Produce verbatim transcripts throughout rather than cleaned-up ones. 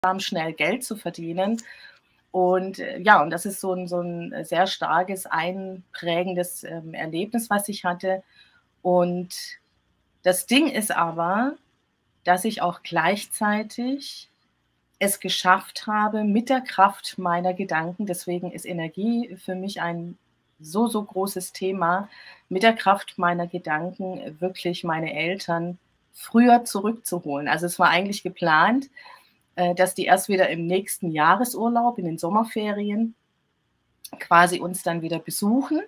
schnell Geld zu verdienen. Und äh, ja, und das ist so ein, so ein sehr starkes, einprägendes ähm, Erlebnis, was ich hatte. Und das Ding ist aber, dass ich auch gleichzeitig es geschafft habe mit der Kraft meiner Gedanken, deswegen ist Energie für mich ein so, so großes Thema, mit der Kraft meiner Gedanken wirklich meine Eltern früher zurückzuholen. Also es war eigentlich geplant, äh, dass die erst wieder im nächsten Jahresurlaub, in den Sommerferien, quasi uns dann wieder besuchen.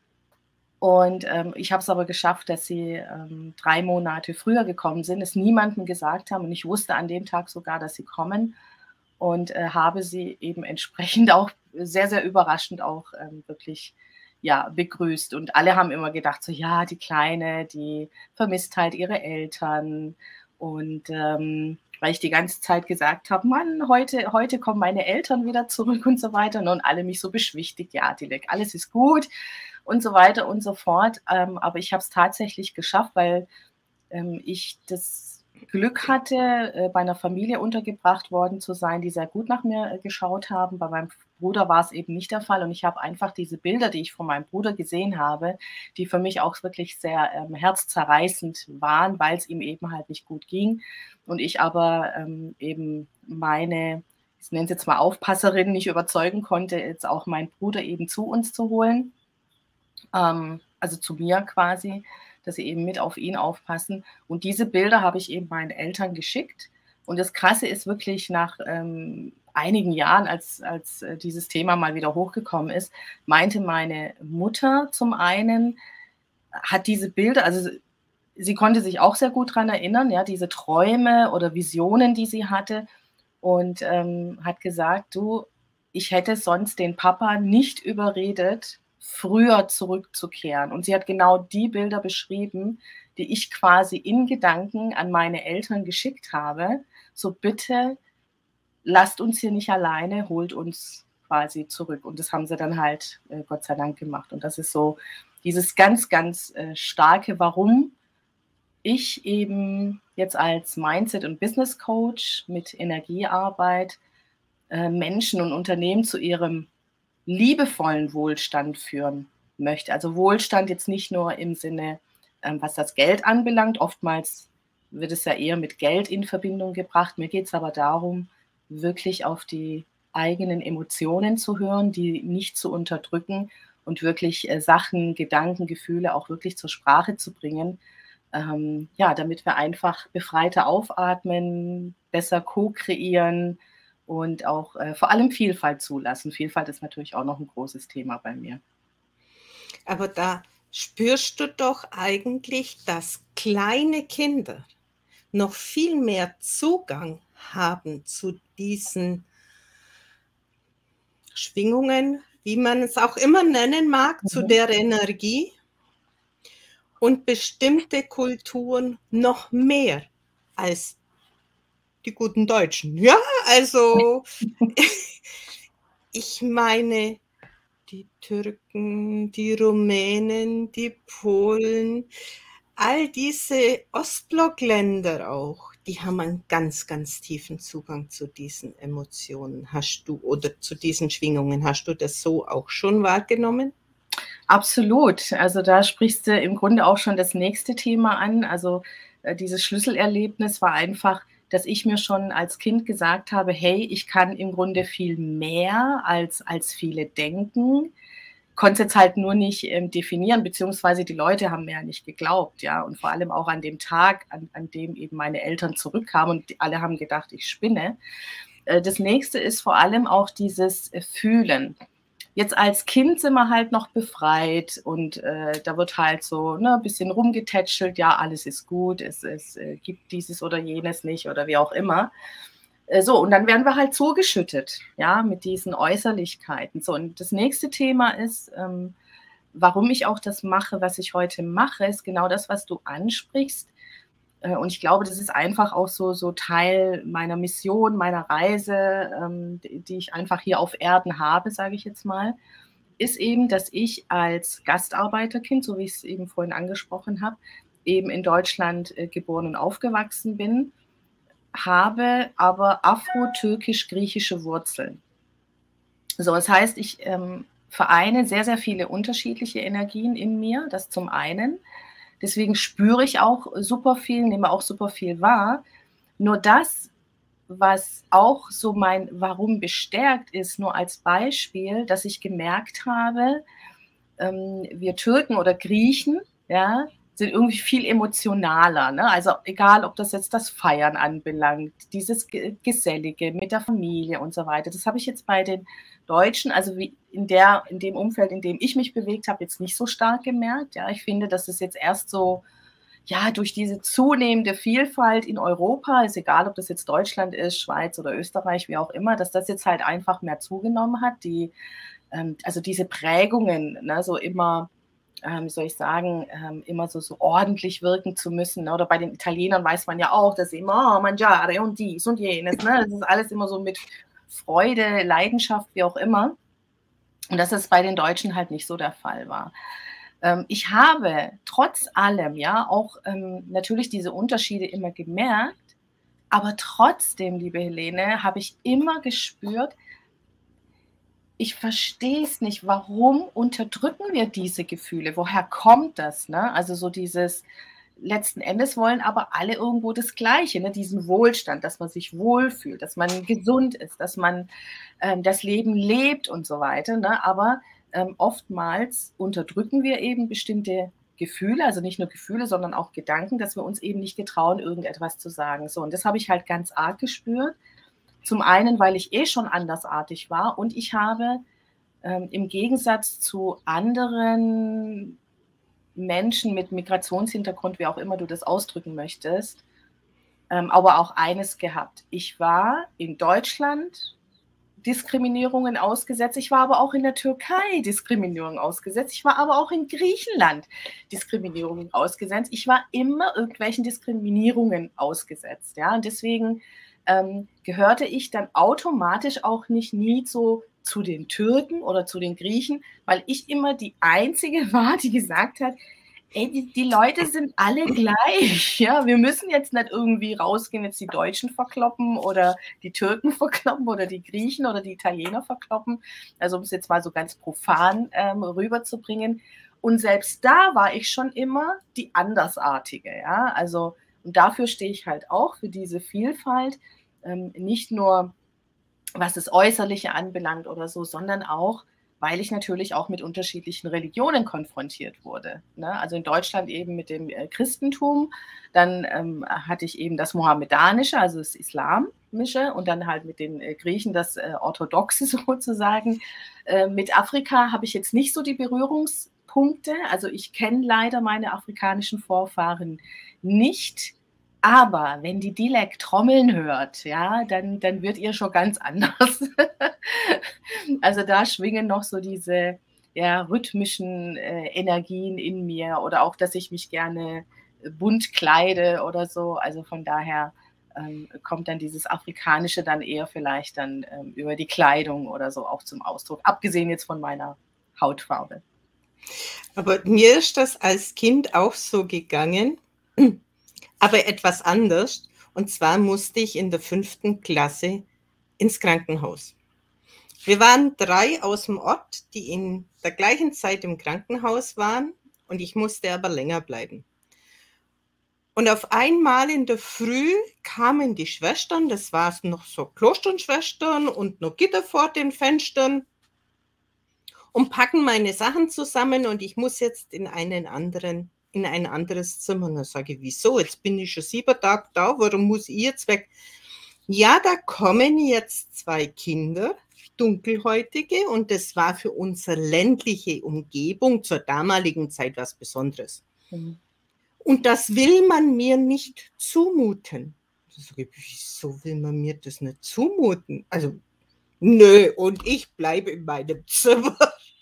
Und ähm, ich habe es aber geschafft, dass sie ähm, drei Monate früher gekommen sind, es niemandem gesagt haben. Und ich wusste an dem Tag sogar, dass sie kommen und äh, habe sie eben entsprechend auch sehr, sehr überraschend auch ähm, wirklich ja, begrüßt. Und alle haben immer gedacht, so ja, die Kleine, die vermisst halt ihre Eltern. Und ähm, weil ich die ganze Zeit gesagt habe, Mann, heute, heute kommen meine Eltern wieder zurück und so weiter. Und alle mich so beschwichtigt, ja, Dilek, alles ist gut und so weiter und so fort. Ähm, aber ich habe es tatsächlich geschafft, weil ähm, ich das Glück hatte, äh, bei einer Familie untergebracht worden zu sein, die sehr gut nach mir äh, geschaut haben. Bei meinem Bruder war es eben nicht der Fall. Und ich habe einfach diese Bilder, die ich von meinem Bruder gesehen habe, die für mich auch wirklich sehr ähm, herzzerreißend waren, weil es ihm eben halt nicht gut ging. Und ich aber ähm, eben meine, ich nenne es jetzt mal Aufpasserin, nicht überzeugen konnte, jetzt auch meinen Bruder eben zu uns zu holen. Ähm, also zu mir quasi, dass sie eben mit auf ihn aufpassen. Und diese Bilder habe ich eben meinen Eltern geschickt. Und das Krasse ist wirklich nach ähm, einigen Jahren, als, als äh, dieses Thema mal wieder hochgekommen ist, meinte meine Mutter zum einen, hat diese Bilder, also sie konnte sich auch sehr gut daran erinnern, ja, diese Träume oder Visionen, die sie hatte, und ähm, hat gesagt, du, ich hätte sonst den Papa nicht überredet, früher zurückzukehren. Und sie hat genau die Bilder beschrieben, die ich quasi in Gedanken an meine Eltern geschickt habe. So bitte lasst uns hier nicht alleine, holt uns quasi zurück. Und das haben sie dann halt äh, Gott sei Dank gemacht. Und das ist so dieses ganz, ganz äh, starke Warum ich eben jetzt als Mindset- und Business Coach mit Energiearbeit äh, Menschen und Unternehmen zu ihrem liebevollen Wohlstand führen möchte. Also Wohlstand jetzt nicht nur im Sinne, ähm, was das Geld anbelangt. Oftmals wird es ja eher mit Geld in Verbindung gebracht. Mir geht es aber darum, wirklich auf die eigenen Emotionen zu hören, die nicht zu unterdrücken und wirklich äh, Sachen, Gedanken, Gefühle auch wirklich zur Sprache zu bringen. Ähm, ja, damit wir einfach befreiter aufatmen, besser co-kreieren und auch äh, vor allem Vielfalt zulassen. Vielfalt ist natürlich auch noch ein großes Thema bei mir. Aber da spürst du doch eigentlich, dass kleine Kinder noch viel mehr Zugang haben zu diesen Schwingungen, wie man es auch immer nennen mag, mhm. zu der Energie und bestimmte Kulturen noch mehr als die guten Deutschen. Ja, also ich meine, die Türken, die Rumänen, die Polen, all diese Ostblockländer auch, die haben einen ganz, ganz tiefen Zugang zu diesen Emotionen. Hast du oder zu diesen Schwingungen, hast du das so auch schon wahrgenommen? Absolut. Also da sprichst du im Grunde auch schon das nächste Thema an. Also äh, dieses Schlüsselerlebnis war einfach, dass ich mir schon als Kind gesagt habe, hey, ich kann im Grunde viel mehr als, als viele denken. Konnte es jetzt halt nur nicht ähm, definieren, beziehungsweise die Leute haben mir ja nicht geglaubt, ja. Und vor allem auch an dem Tag, an, an dem eben meine Eltern zurückkamen und die, alle haben gedacht, ich spinne. Äh, das nächste ist vor allem auch dieses äh, Fühlen. Jetzt als Kind sind wir halt noch befreit und äh, da wird halt so ne, ein bisschen rumgetätschelt, ja, alles ist gut, es, es äh, gibt dieses oder jenes nicht oder wie auch immer. Äh, so, und dann werden wir halt zugeschüttet, ja, mit diesen Äußerlichkeiten. So, und das nächste Thema ist, ähm, warum ich auch das mache, was ich heute mache, ist genau das, was du ansprichst. Und ich glaube, das ist einfach auch so, so Teil meiner Mission, meiner Reise, ähm, die, die ich einfach hier auf Erden habe, sage ich jetzt mal, ist eben, dass ich als Gastarbeiterkind, so wie ich es eben vorhin angesprochen habe, eben in Deutschland äh, geboren und aufgewachsen bin, habe aber afro-türkisch-griechische Wurzeln. So, das heißt, ich ähm, vereine sehr, sehr viele unterschiedliche Energien in mir, das zum einen. Deswegen spüre ich auch super viel, nehme auch super viel wahr. Nur das, was auch so mein Warum bestärkt, ist nur als Beispiel, dass ich gemerkt habe, ähm, wir Türken oder Griechen, ja, sind irgendwie viel emotionaler. Ne? Also egal, ob das jetzt das Feiern anbelangt, dieses Gesellige mit der Familie und so weiter. Das habe ich jetzt bei den Deutschen, also wie in, der, in dem Umfeld, in dem ich mich bewegt habe, jetzt nicht so stark gemerkt. Ja? Ich finde, dass es jetzt erst so, ja, durch diese zunehmende Vielfalt in Europa, ist egal, ob das jetzt Deutschland ist, Schweiz oder Österreich, wie auch immer, dass das jetzt halt einfach mehr zugenommen hat. Die, ähm, also diese Prägungen, ne, so immer, ähm, wie soll ich sagen, ähm, immer so, so ordentlich wirken zu müssen. Ne? Oder bei den Italienern weiß man ja auch, dass sie immer oh, mangiare und dies und jenes. Ne? Das ist alles immer so mit Freude, Leidenschaft, wie auch immer. Und dass es bei den Deutschen halt nicht so der Fall war. Ich habe trotz allem ja auch ähm, natürlich diese Unterschiede immer gemerkt, aber trotzdem, liebe Helene, habe ich immer gespürt, ich verstehe es nicht, warum unterdrücken wir diese Gefühle? Woher kommt das? Ne? Also so dieses, letzten Endes wollen aber alle irgendwo das Gleiche, ne? Diesen Wohlstand, dass man sich wohlfühlt, dass man gesund ist, dass man ähm, das Leben lebt und so weiter. Ne? Aber ähm, oftmals unterdrücken wir eben bestimmte Gefühle, also nicht nur Gefühle, sondern auch Gedanken, dass wir uns eben nicht getrauen, irgendetwas zu sagen. So, und das habe ich halt ganz arg gespürt. Zum einen, weil ich eh schon andersartig war und ich habe ähm, im Gegensatz zu anderen Menschen mit Migrationshintergrund, wie auch immer du das ausdrücken möchtest, ähm, aber auch eines gehabt. Ich war in Deutschland Diskriminierungen ausgesetzt, ich war aber auch in der Türkei Diskriminierung ausgesetzt, ich war aber auch in Griechenland Diskriminierungen ausgesetzt, ich war immer irgendwelchen Diskriminierungen ausgesetzt. Ja? Und deswegen ähm, gehörte ich dann automatisch auch nicht nie so zu den Türken oder zu den Griechen, weil ich immer die Einzige war, die gesagt hat, ey, die, die Leute sind alle gleich. Ja? Wir müssen jetzt nicht irgendwie rausgehen, jetzt die Deutschen verkloppen oder die Türken verkloppen oder die Griechen oder die Italiener verkloppen. Also um es jetzt mal so ganz profan ähm, rüberzubringen. Und selbst da war ich schon immer die Andersartige. Ja? Also, und dafür stehe ich halt auch, für diese Vielfalt, ähm, nicht nur was das Äußerliche anbelangt oder so, sondern auch, weil ich natürlich auch mit unterschiedlichen Religionen konfrontiert wurde. Ne? Also in Deutschland eben mit dem äh, Christentum, dann ähm, hatte ich eben das Mohammedanische, also das Islamische und dann halt mit den äh, Griechen das äh, Orthodoxe sozusagen. Äh, mit Afrika habe ich jetzt nicht so die Berührungspunkte, also ich kenne leider meine afrikanischen Vorfahren nicht. Aber wenn die Dilek Trommeln hört, ja, dann, dann wird ihr schon ganz anders. Also da schwingen noch so diese ja, rhythmischen äh, Energien in mir oder auch, dass ich mich gerne bunt kleide oder so. Also von daher ähm, kommt dann dieses Afrikanische dann eher vielleicht dann ähm, über die Kleidung oder so auch zum Ausdruck, abgesehen jetzt von meiner Hautfarbe. Aber mir ist das als Kind auch so gegangen, aber etwas anders. Und zwar musste ich in der fünften Klasse ins Krankenhaus. Wir waren drei aus dem Ort, die in der gleichen Zeit im Krankenhaus waren und ich musste aber länger bleiben. Und auf einmal in der Früh kamen die Schwestern, das waren noch so Klosterschwestern und noch Gitter vor den Fenstern und packen meine Sachen zusammen und ich muss jetzt in einen anderen in ein anderes Zimmer. Und dann sage ich, wieso? Jetzt bin ich schon sieben Tage da, warum muss ich jetzt weg? Ja, da kommen jetzt zwei Kinder, dunkelhäutige, und das war für unsere ländliche Umgebung zur damaligen Zeit was Besonderes. Mhm. Und das will man mir nicht zumuten. Da sage ich, wieso will man mir das nicht zumuten? Also, nö, und ich bleibe in meinem Zimmer.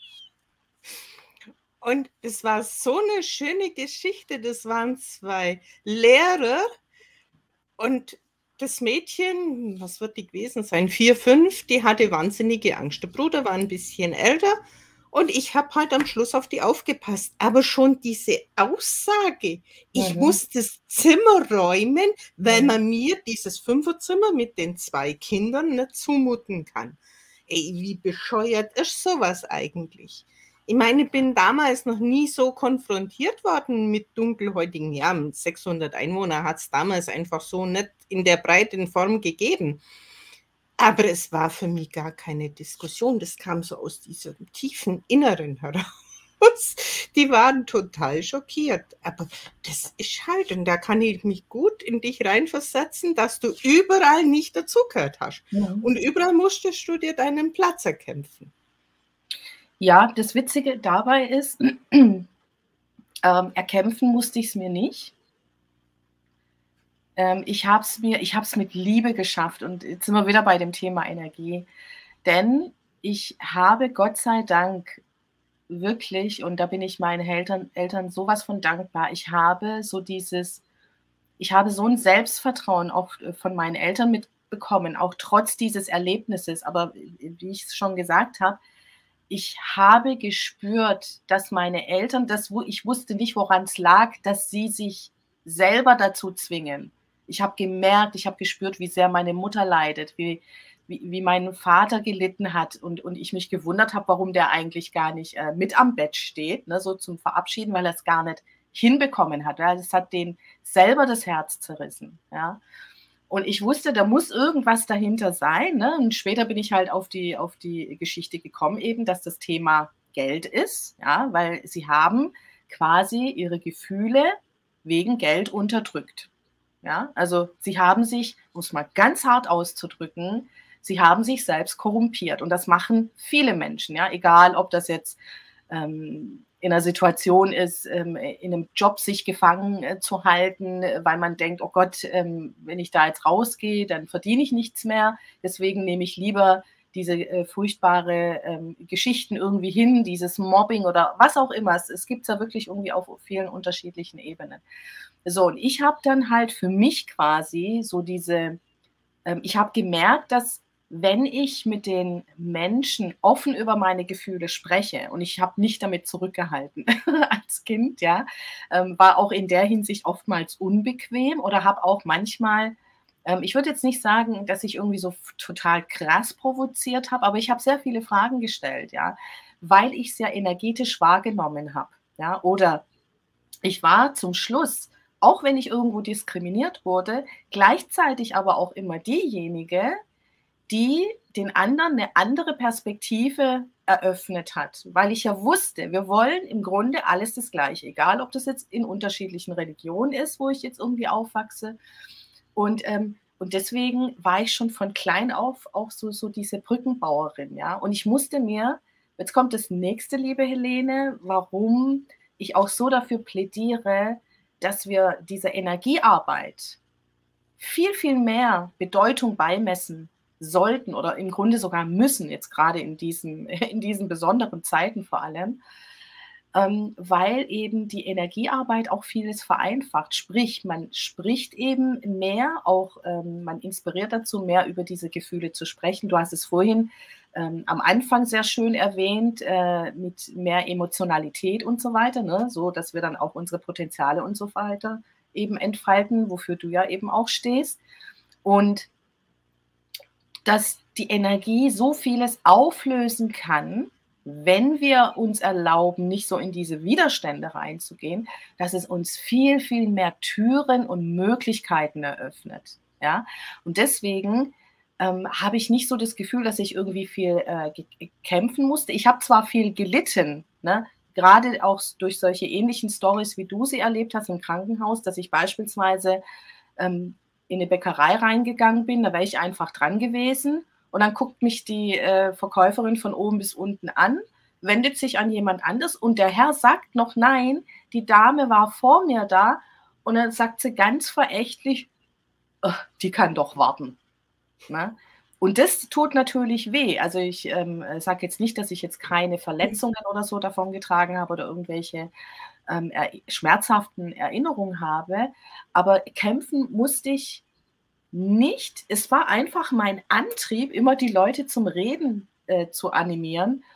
Und es war so eine schöne Geschichte. Das waren zwei Lehrer und das Mädchen, was wird die gewesen sein, vier, fünf, die hatte wahnsinnige Angst. Der Bruder war ein bisschen älter Und ich habe halt am Schluss auf die aufgepasst. Aber schon diese Aussage, ich Mhm. muss das Zimmer räumen, weil Mhm. man mir dieses Fünferzimmer mit den zwei Kindern nicht zumuten kann. Ey, wie bescheuert ist sowas eigentlich? Ich meine, ich bin damals noch nie so konfrontiert worden mit dunkelhäutigen, ja, mit sechshundert Einwohner hat es damals einfach so nicht in der breiten Form gegeben. Aber es war für mich gar keine Diskussion. Das kam so aus diesem tiefen Inneren heraus. Die waren total schockiert. Aber das ist halt, und da kann ich mich gut in dich reinversetzen, dass du überall nicht dazugehört hast. Mhm. Und überall musstest du dir deinen Platz erkämpfen. Ja, das Witzige dabei ist, ähm, erkämpfen musste ich es mir nicht. Ähm, ich habe es mir ich habe es mit Liebe geschafft und jetzt sind wir wieder bei dem Thema Energie. Denn ich habe Gott sei Dank wirklich, und da bin ich meinen Eltern Eltern so was von dankbar, ich habe so dieses ich habe so 'n Selbstvertrauen auch, äh, von meinen Eltern mitbekommen, auch trotz dieses Erlebnisses. Aber wie ich's schon gesagt habe, ich habe gespürt, dass meine Eltern das wo ich wusste nicht, woran's lag, dass sie sich selber dazu zwingen. Ich habe gemerkt, ich habe gespürt, wie sehr meine Mutter leidet, wie wie wie mein Vater gelitten hat und und ich mich gewundert habe, warum der eigentlich gar nicht, äh, mit am Bett steht, ne, so zum Verabschieden, weil er's gar nicht hinbekommen hat, ja? Das hat den selber das Herz zerrissen, ja? Und ich wusste, da muss irgendwas dahinter sein, ne? Und später bin ich halt auf die auf die Geschichte gekommen eben, dass das Thema Geld ist, ja, weil sie haben quasi ihre Gefühle wegen Geld unterdrückt, ja? Also, sie haben sich, um's mal ganz hart auszudrücken, sie haben sich selbst korrumpiert und das machen viele Menschen, ja, egal ob das jetzt, ähm, in 'ner Situation ist, ähm, in 'nem Job sich gefangen, äh, zu halten, weil man denkt: „Oh Gott, ähm, wenn ich da jetzt rausgehe, dann verdiene ich nichts mehr. Deswegen nehme ich lieber diese, äh, furchtbare, ähm, Geschichten irgendwie hin, dieses Mobbing“ oder was auch immer. Es es gibt's ja wirklich irgendwie auf vielen unterschiedlichen Ebenen. So, und ich habe dann halt für mich quasi so diese ähm, ich habe gemerkt, dass, wenn ich mit den Menschen offen über meine Gefühle spreche und ich habe nicht damit zurückgehalten als Kind, ja, ähm, war auch in der Hinsicht oftmals unbequem oder habe auch manchmal ähm, ich würde jetzt nicht sagen, dass ich irgendwie so f total krass provoziert habe, aber ich habe sehr viele Fragen gestellt, ja, weil ich's ja energetisch wahrgenommen habe, ja? Oder ich war zum Schluss, auch wenn ich irgendwo diskriminiert wurde, gleichzeitig aber auch immer diejenige, die den anderen 'ne andere Perspektive eröffnet hat, weil ich ja wusste, wir wollen im Grunde alles das Gleiche, egal ob das jetzt in unterschiedlichen Religionen ist, wo ich jetzt irgendwie aufwachse. Und, ähm und deswegen war ich schon von klein auf auch so so diese Brückenbauerin, ja? Und ich musste mir jetzt kommt das Nächste, liebe Helene, warum ich auch so dafür plädiere, dass wir dieser Energiearbeit viel, viel mehr Bedeutung beimessen sollten oder im Grunde sogar müssen, jetzt grade in diesen in diesen besonderen Zeiten vor allem, ähm, weil eben die Energiearbeit auch vieles vereinfacht. Sprich, man spricht eben mehr, auch ähm, man inspiriert dazu, mehr über diese Gefühle zu sprechen. Du hast es vorhin, ähm, am Anfang sehr schön erwähnt, äh, mit mehr Emotionalität und so weiter, ne, so dass wir dann auch unsere Potenziale und so weiter eben entfalten, wofür du ja eben auch stehst. Und dass die Energie so vieles auflösen kann, wenn wir uns erlauben, nicht so in diese Widerstände reinzugehen, dass es uns viel, viel mehr Türen und Möglichkeiten eröffnet, ja? Und deswegen, ähm, habe ich nicht so das Gefühl, dass ich irgendwie viel, äh, ge ge kämpfen musste. Ich habe zwar viel gelitten, ne, grade auch s durch solche ähnlichen Storys, wie du sie erlebt hast im Krankenhaus, dass ich beispielsweise, ähm, in 'ne Bäckerei reingegangen bin, da wäre ich einfach dran gewesen und dann guckt mich die, äh, Verkäuferin von oben bis unten an, wendet sich an jemand anders und der Herr sagt noch nein, die Dame war vor mir da und dann sagt sie ganz verächtlich: „Die kann doch warten“, ne? Und das tut natürlich weh. Also, ich, ähm, sage jetzt nicht, dass ich jetzt keine Verletzungen oder so davongetragen habe oder irgendwelche, ähm, er schmerzhaften Erinnerungen habe, aber kämpfen musste ich nicht. Es war einfach mein Antrieb, immer die Leute zum Reden, äh, zu animieren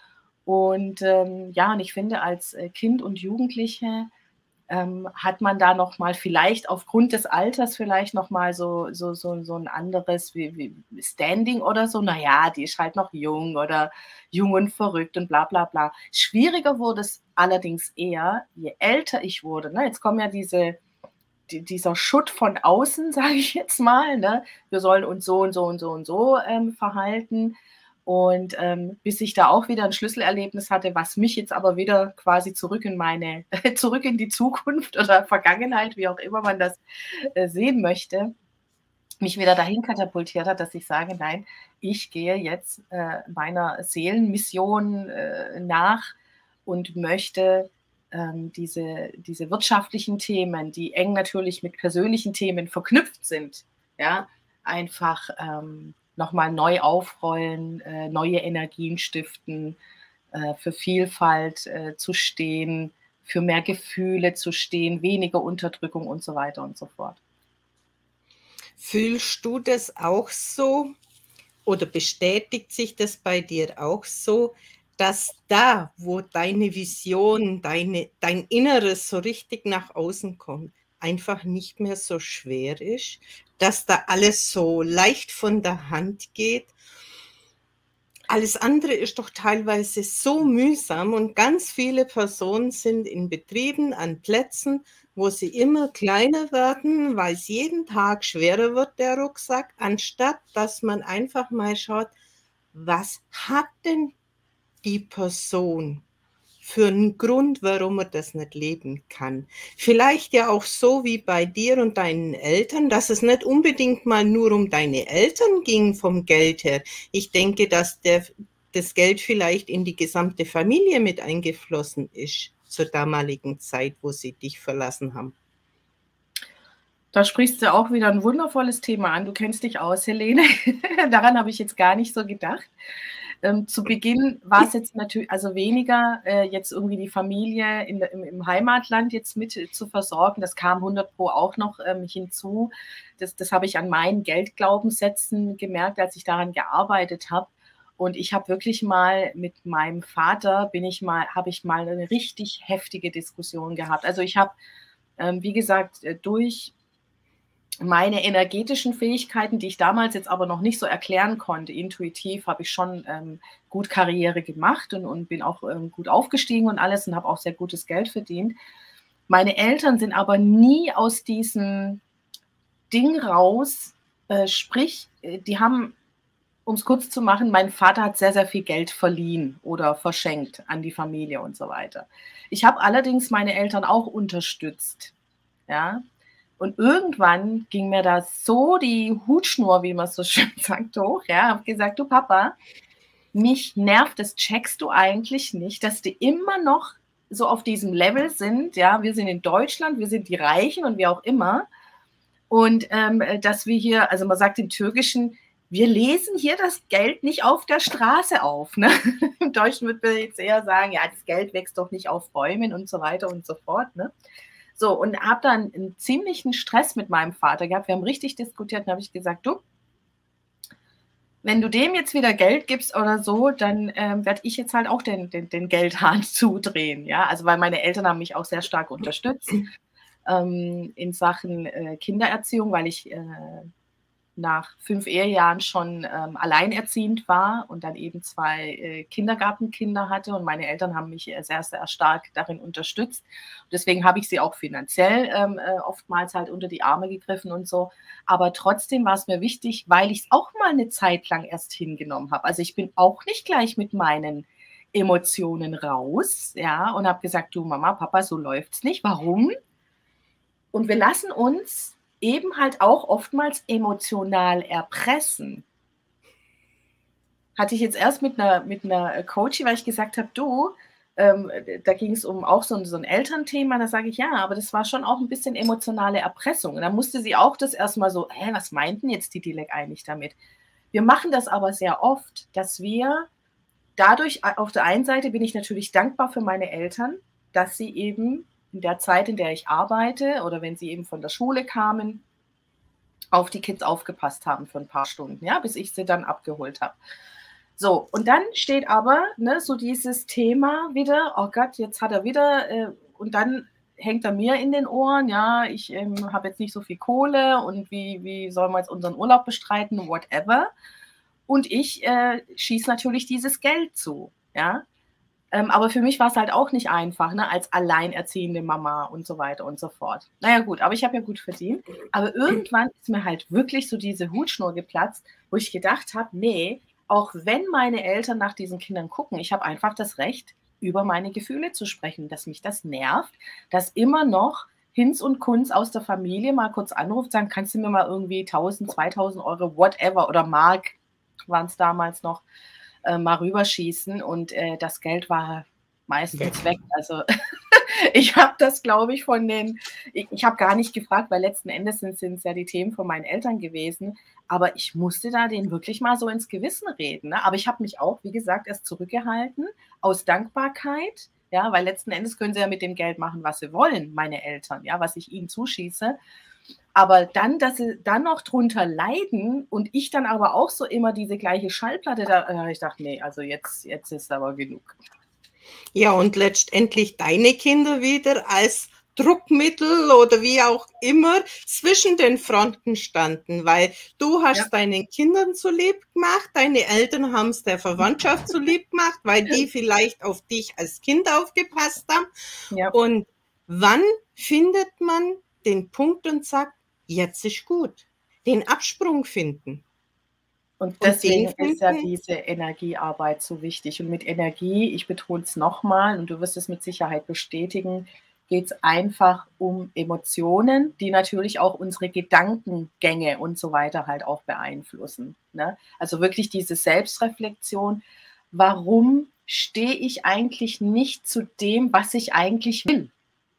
Und, ähm, ja, und ich finde, als, äh, Kind und Jugendliche, ähm, hat man da noch mal vielleicht aufgrund des Alters vielleicht noch mal so so so so 'n anderes wie wie Standing oder so. „Na ja, die ist halt noch jung“ oder „jung und verrückt“ und bla bla bla. Schwieriger wurde es allerdings eher, je älter ich wurde, ne? Jetzt kommen ja diese die dieser Schutt von außen, sage ich jetzt mal, ne? Wir sollen uns so und so und so und so, ähm, verhalten. Und, ähm, bis ich da auch wieder 'n Schlüsselerlebnis hatte, was mich jetzt aber wieder quasi zurück in meine zurück in die Zukunft oder Vergangenheit, wie auch immer man das, äh, sehen möchte, mich wieder dahin katapultiert hat, dass ich sage: „Nein, ich gehe jetzt, äh, meiner Seelenmission, äh, nach und möchte, ähm, diese diese wirtschaftlichen Themen, die eng natürlich mit persönlichen Themen verknüpft sind, ja, einfach, ähm, noch mal neu aufrollen, äh, neue Energien stiften, äh, für Vielfalt, äh, zu stehen, für mehr Gefühle zu stehen, weniger Unterdrückung und so weiter und so fort.“ Fühlst du das auch so oder bestätigt sich das bei dir auch so, dass da, wo deine Vision, deine dein Inneres so richtig nach außen kommt, einfach nicht mehr so schwer ist, dass da alles so leicht von der Hand geht? Alles andere ist doch teilweise so mühsam und ganz viele Personen sind in Betrieben, an Plätzen, wo sie immer kleiner werden, weil's jeden Tag schwerer wird, der Rucksack, anstatt dass man einfach mal schaut: Was hat denn die Person für 'n Grund, warum er das nicht leben kann? Vielleicht ja auch so wie bei dir und deinen Eltern, dass es nicht unbedingt mal nur um deine Eltern ging vom Geld her. Ich denke, dass der das Geld vielleicht in die gesamte Familie mit eingeflossen ist zur damaligen Zeit, wo sie dich verlassen haben. Da sprichst du auch wieder 'n wundervolles Thema an. Du kennst dich aus, Helene. Daran habe ich jetzt gar nicht so gedacht. Ähm, zu Beginn war's jetzt natü also weniger, äh, jetzt irgendwie die Familie in der im im Heimatland jetzt mit zu versorgen. Das kam hundert Pro auch noch, ähm, hinzu. Das das habe ich an meinen Geldglaubenssätzen gemerkt, als ich daran gearbeitet habe. Und ich habe wirklich mal mit meinem Vater bin ich mal habe ich mal 'ne richtig heftige Diskussion gehabt. Also, ich habe, ähm, wie gesagt, äh, durch meine energetischen Fähigkeiten, die ich damals jetzt aber noch nicht so erklären konnte, intuitiv habe ich schon, ähm, gut Karriere gemacht und und bin auch, ähm, gut aufgestiegen und alles und habe auch sehr gutes Geld verdient. Meine Eltern sind aber nie aus diesem Ding raus, äh, sprich, äh, die haben um's kurz zu machen, mein Vater hat sehr, sehr viel Geld verliehen oder verschenkt an die Familie und so weiter. Ich habe allerdings meine Eltern auch unterstützt, ja? Und irgendwann ging mir da so die Hutschnur, wie man so schön sagt, hoch, ja, habe gesagt: „Du Papa, mich nervt es. Checkst du eigentlich nicht, dass die immer noch so auf diesem Level sind, ja? Wir sind in Deutschland, wir sind die Reichen und wie auch immer. Und, ähm, äh, dass wir hier“ also man sagt im Türkischen: „Wir lesen hier das Geld nicht auf der Straße auf“, ne? Im Deutschen würde man jetzt eher sagen: „Ja, das Geld wächst doch nicht auf Bäumen“ und so weiter und so fort, ne? So, und habe dann 'n ziemlichen Stress mit meinem Vater gehabt. Wir haben richtig diskutiert, dann habe ich gesagt: „Du“ „wenn du dem jetzt wieder Geld gibst oder so, dann, ähm, werde ich jetzt halt auch den den den Geldhahn zudrehen“, ja? Also, weil meine Eltern haben mich auch sehr stark unterstützt, ähm, in Sachen, äh, Kindererziehung, weil ich, äh, nach fünf Ehejahren schon, ähm, alleinerziehend war und dann eben zwei, äh, Kindergartenkinder hatte und meine Eltern haben mich, äh, sehr, sehr stark darin unterstützt. Deswegen habe ich sie auch finanziell, ähm, äh, oftmals halt unter die Arme gegriffen und so. Aber trotzdem war's mir wichtig, weil ich's auch mal 'ne Zeit lang erst hingenommen habe. Also, ich bin auch nicht gleich mit meinen Emotionen raus, ja, und habe gesagt: „Du Mama, Papa, so läuft's nicht. Warum?“ Und wir lassen uns eben halt auch oftmals emotional erpressen. Hatte ich jetzt erst mit 'ner mit 'ner, äh, Coachin, weil ich gesagt habe: „Du“ ähm, äh, da ging's um auch so 'n so 'n Elternthema, da sage ich: „Ja, aber das war schon auch 'n bisschen emotionale Erpressung.“ Und dann musste sie auch das erst mal so: „Hä, was meint 'n jetzt die Dilek eigentlich damit?“ Wir machen das aber sehr oft, dass wir dadurch a auf der einen Seite bin ich natürlich dankbar für meine Eltern, dass sie eben in der Zeit, in der ich arbeite oder wenn sie eben von der Schule kamen auf die Kids aufgepasst haben für 'n paar Stunden, ja, bis ich sie dann abgeholt habe. So, und dann steht aber, ne, so dieses Thema wieder, oh Gott, jetzt hat er wieder, äh, und dann hängt er mir in den Ohren, ja, ich ähm, habe jetzt nicht so viel Kohle und wie, wie sollen wir jetzt unseren Urlaub bestreiten, whatever. Und ich äh, schieße natürlich dieses Geld zu, ja. Ähm, aber für mich war es halt auch nicht einfach, ne, als alleinerziehende Mama und so weiter und so fort. Naja gut, aber ich habe ja gut verdient. Aber irgendwann ist mir halt wirklich so diese Hutschnur geplatzt, wo ich gedacht habe, nee, auch wenn meine Eltern nach diesen Kindern gucken, ich habe einfach das Recht, über meine Gefühle zu sprechen, dass mich das nervt, dass immer noch Hinz und Kunz aus der Familie mal kurz anruft, sagen, kannst du mir mal irgendwie tausend, zweitausend Euro, whatever, oder Mark waren es damals noch, äh, mal rüberschießen und äh, das Geld war meistens weg. Also ich habe das, glaube ich, von den, ich, ich habe gar nicht gefragt, weil letzten Endes sind es ja die Themen von meinen Eltern gewesen, aber ich musste da denen wirklich mal so ins Gewissen reden. Ne? Aber ich habe mich auch, wie gesagt, erst zurückgehalten aus Dankbarkeit, ja, weil letzten Endes können sie ja mit dem Geld machen, was sie wollen, meine Eltern, ja, was ich ihnen zuschieße. Aber dann, dass sie dann noch drunter leiden und ich dann aber auch so immer diese gleiche Schallplatte, da habe ich gedacht, nee, also jetzt, jetzt ist aber genug. Ja, und letztendlich deine Kinder wieder als Druckmittel oder wie auch immer zwischen den Fronten standen, weil du hast Ja. deinen Kindern zu lieb gemacht, deine Eltern haben es der Verwandtschaft zu lieb gemacht, weil die vielleicht auf dich als Kind aufgepasst haben. Ja. Und wann findet man den Punkt und sagt, jetzt ist gut, den Absprung finden? Und Und den deswegen ist ja finden, diese Energiearbeit so wichtig. Und mit Energie, ich betone es nochmal, und du wirst es mit Sicherheit bestätigen, geht es einfach um Emotionen, die natürlich auch unsere Gedankengänge und so weiter halt auch beeinflussen. Ne? Also wirklich diese Selbstreflexion. Warum stehe ich eigentlich nicht zu dem, was ich eigentlich will?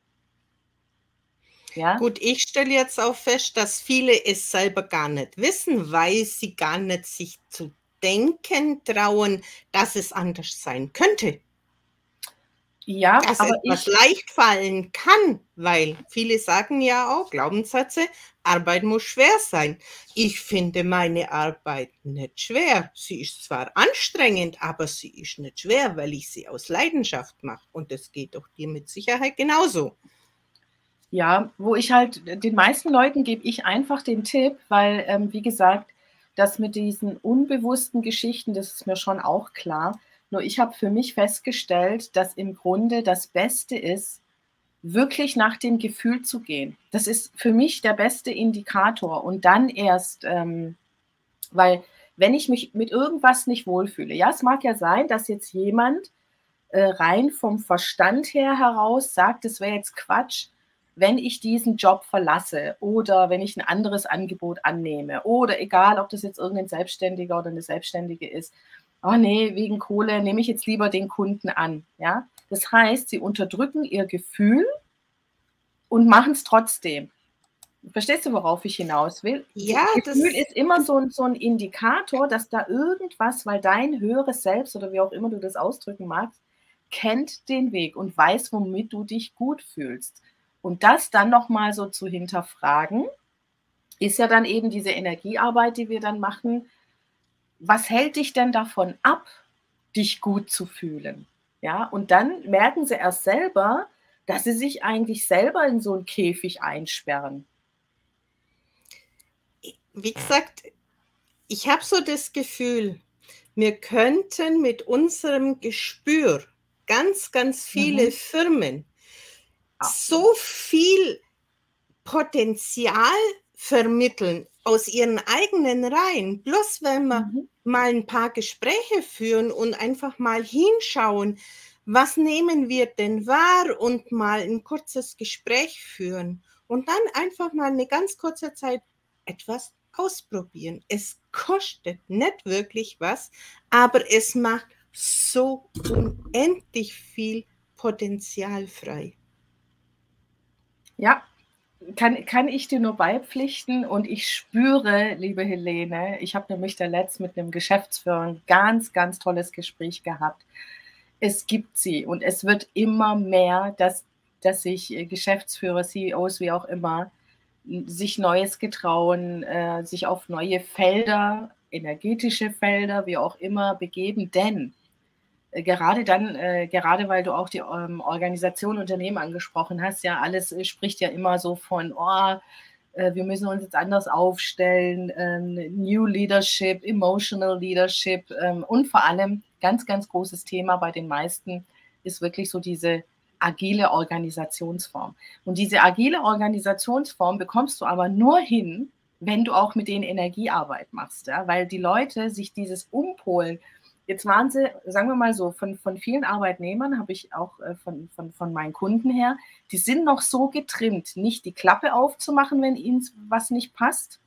Ja? gut, ich stelle jetzt auch fest, dass viele es selber gar nicht wissen, weil sie gar nicht sich zu denken trauen, dass es anders sein könnte. Ja, Dass aber etwas ich, leicht fallen kann, weil viele sagen ja auch, Glaubenssätze, Arbeit muss schwer sein. Ich finde meine Arbeit nicht schwer. Sie ist zwar anstrengend, aber sie ist nicht schwer, weil ich sie aus Leidenschaft mache. Und das geht doch dir mit Sicherheit genauso. Ja, wo ich halt den meisten Leuten gebe ich einfach den Tipp, weil, ähm, wie gesagt, das mit diesen unbewussten Geschichten, das ist mir schon auch klar. Nur ich habe für mich festgestellt, dass im Grunde das Beste ist, wirklich nach dem Gefühl zu gehen. Das ist für mich der beste Indikator. Und dann erst, ähm, weil wenn ich mich mit irgendwas nicht wohlfühle, ja, es mag ja sein, dass jetzt jemand äh, rein vom Verstand her heraus sagt, es wäre jetzt Quatsch, wenn ich diesen Job verlasse oder wenn ich ein anderes Angebot annehme oder egal, ob das jetzt irgendein Selbstständiger oder eine Selbstständige ist. Oh nee, wegen Kohle nehme ich jetzt lieber den Kunden an. Ja? Das heißt, sie unterdrücken ihr Gefühl und machen es trotzdem. Verstehst du, worauf ich hinaus will? Ja, Gefühl das ist immer so ein, so ein Indikator, dass da irgendwas, weil dein höheres Selbst oder wie auch immer du das ausdrücken magst, kennt den Weg und weiß, womit du dich gut fühlst. Und das dann nochmal so zu hinterfragen, ist ja dann eben diese Energiearbeit, die wir dann machen. Was hält dich denn davon ab, dich gut zu fühlen? Ja, und dann merken sie erst selber, dass sie sich eigentlich selber in so einen Käfig einsperren. wie gesagt, ich habe so das Gefühl, wir könnten mit unserem Gespür ganz, ganz viele Mhm. Firmen Absolut. so viel Potenzial vermitteln aus ihren eigenen Reihen. Bloß wenn wir Mhm. mal ein paar Gespräche führen und einfach mal hinschauen, was nehmen wir denn wahr und mal ein kurzes Gespräch führen und dann einfach mal eine ganz kurze Zeit etwas ausprobieren. Es kostet nicht wirklich was, aber es macht so unendlich viel Potenzial frei. Ja, kann, kann ich dir nur beipflichten und ich spüre, liebe Helene, ich habe nämlich da letzt mit einem Geschäftsführer ein ganz, ganz tolles Gespräch gehabt. Es gibt sie und es wird immer mehr, dass, dass sich äh, Geschäftsführer, C E Os, wie auch immer, n- sich Neues getrauen, äh, sich auf neue Felder energetische Felder, wie auch immer, begeben, denn äh, gerade dann, äh, gerade weil du auch die ähm, Organisation, Unternehmen angesprochen hast, ja, alles äh, spricht ja immer so von, oh, äh, wir müssen uns jetzt anders aufstellen, ähm, New Leadership, Emotional Leadership ähm, und vor allem ganz, ganz großes Thema bei den meisten ist wirklich so diese agile Organisationsform. Und diese agile Organisationsform bekommst du aber nur hin, wenn du auch mit denen Energiearbeit machst, ja? Weil die Leute sich dieses Umpolen, jetzt waren sie, sagen wir mal so, von, von vielen Arbeitnehmern habe ich auch äh, von, von, von meinen Kunden her, die sind noch so getrimmt, nicht die Klappe aufzumachen, wenn ihnen was nicht passt.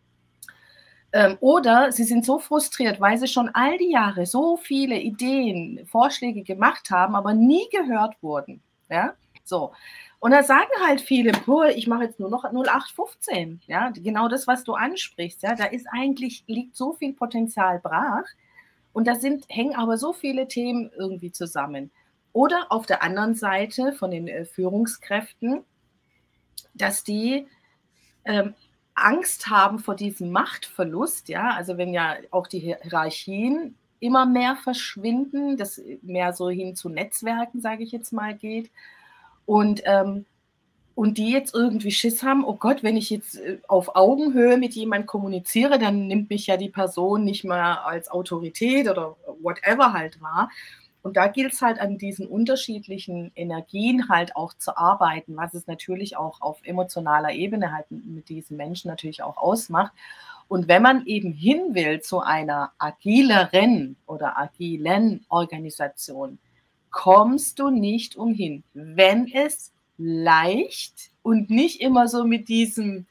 Ähm, oder sie sind so frustriert, weil sie schon all die Jahre so viele Ideen, Vorschläge gemacht haben, aber nie gehört wurden. Ja, so. Und da sagen halt viele, boah, ich mache jetzt nur noch null acht fünfzehn. Ja, genau das, was du ansprichst. Ja, da ist eigentlich, liegt so viel Potenzial brach. Und da sind, hängen aber so viele Themen irgendwie zusammen. Oder auf der anderen Seite von den äh, Führungskräften, dass die ähm, Angst haben vor diesem Machtverlust, ja, also wenn ja auch die Hierarchien immer mehr verschwinden, das mehr so hin zu Netzwerken, sage ich jetzt mal, geht. Und, ähm, und die jetzt irgendwie Schiss haben, oh Gott, wenn ich jetzt äh, auf Augenhöhe mit jemandem kommuniziere, dann nimmt mich ja die Person nicht mehr als Autorität oder whatever halt wahr. Und da gilt es halt an diesen unterschiedlichen Energien halt auch zu arbeiten, was es natürlich auch auf emotionaler Ebene halt mit diesen Menschen natürlich auch ausmacht. Und wenn man eben hin will zu einer agileren oder agilen Organisation, kommst du nicht umhin, wenn es leicht und nicht immer so mit diesem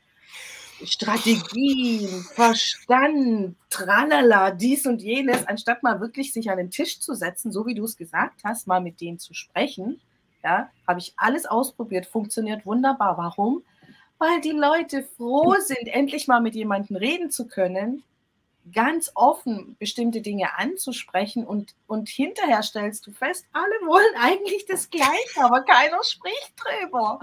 Strategien, Verstand, tralala, dies und jenes, anstatt mal wirklich sich an den Tisch zu setzen, so wie du es gesagt hast, mal mit denen zu sprechen, ja, habe ich alles ausprobiert, funktioniert wunderbar. Warum? Weil die Leute froh sind, endlich mal mit jemandem reden zu können, ganz offen bestimmte Dinge anzusprechen und, und hinterher stellst du fest, alle wollen eigentlich das Gleiche, aber keiner spricht drüber.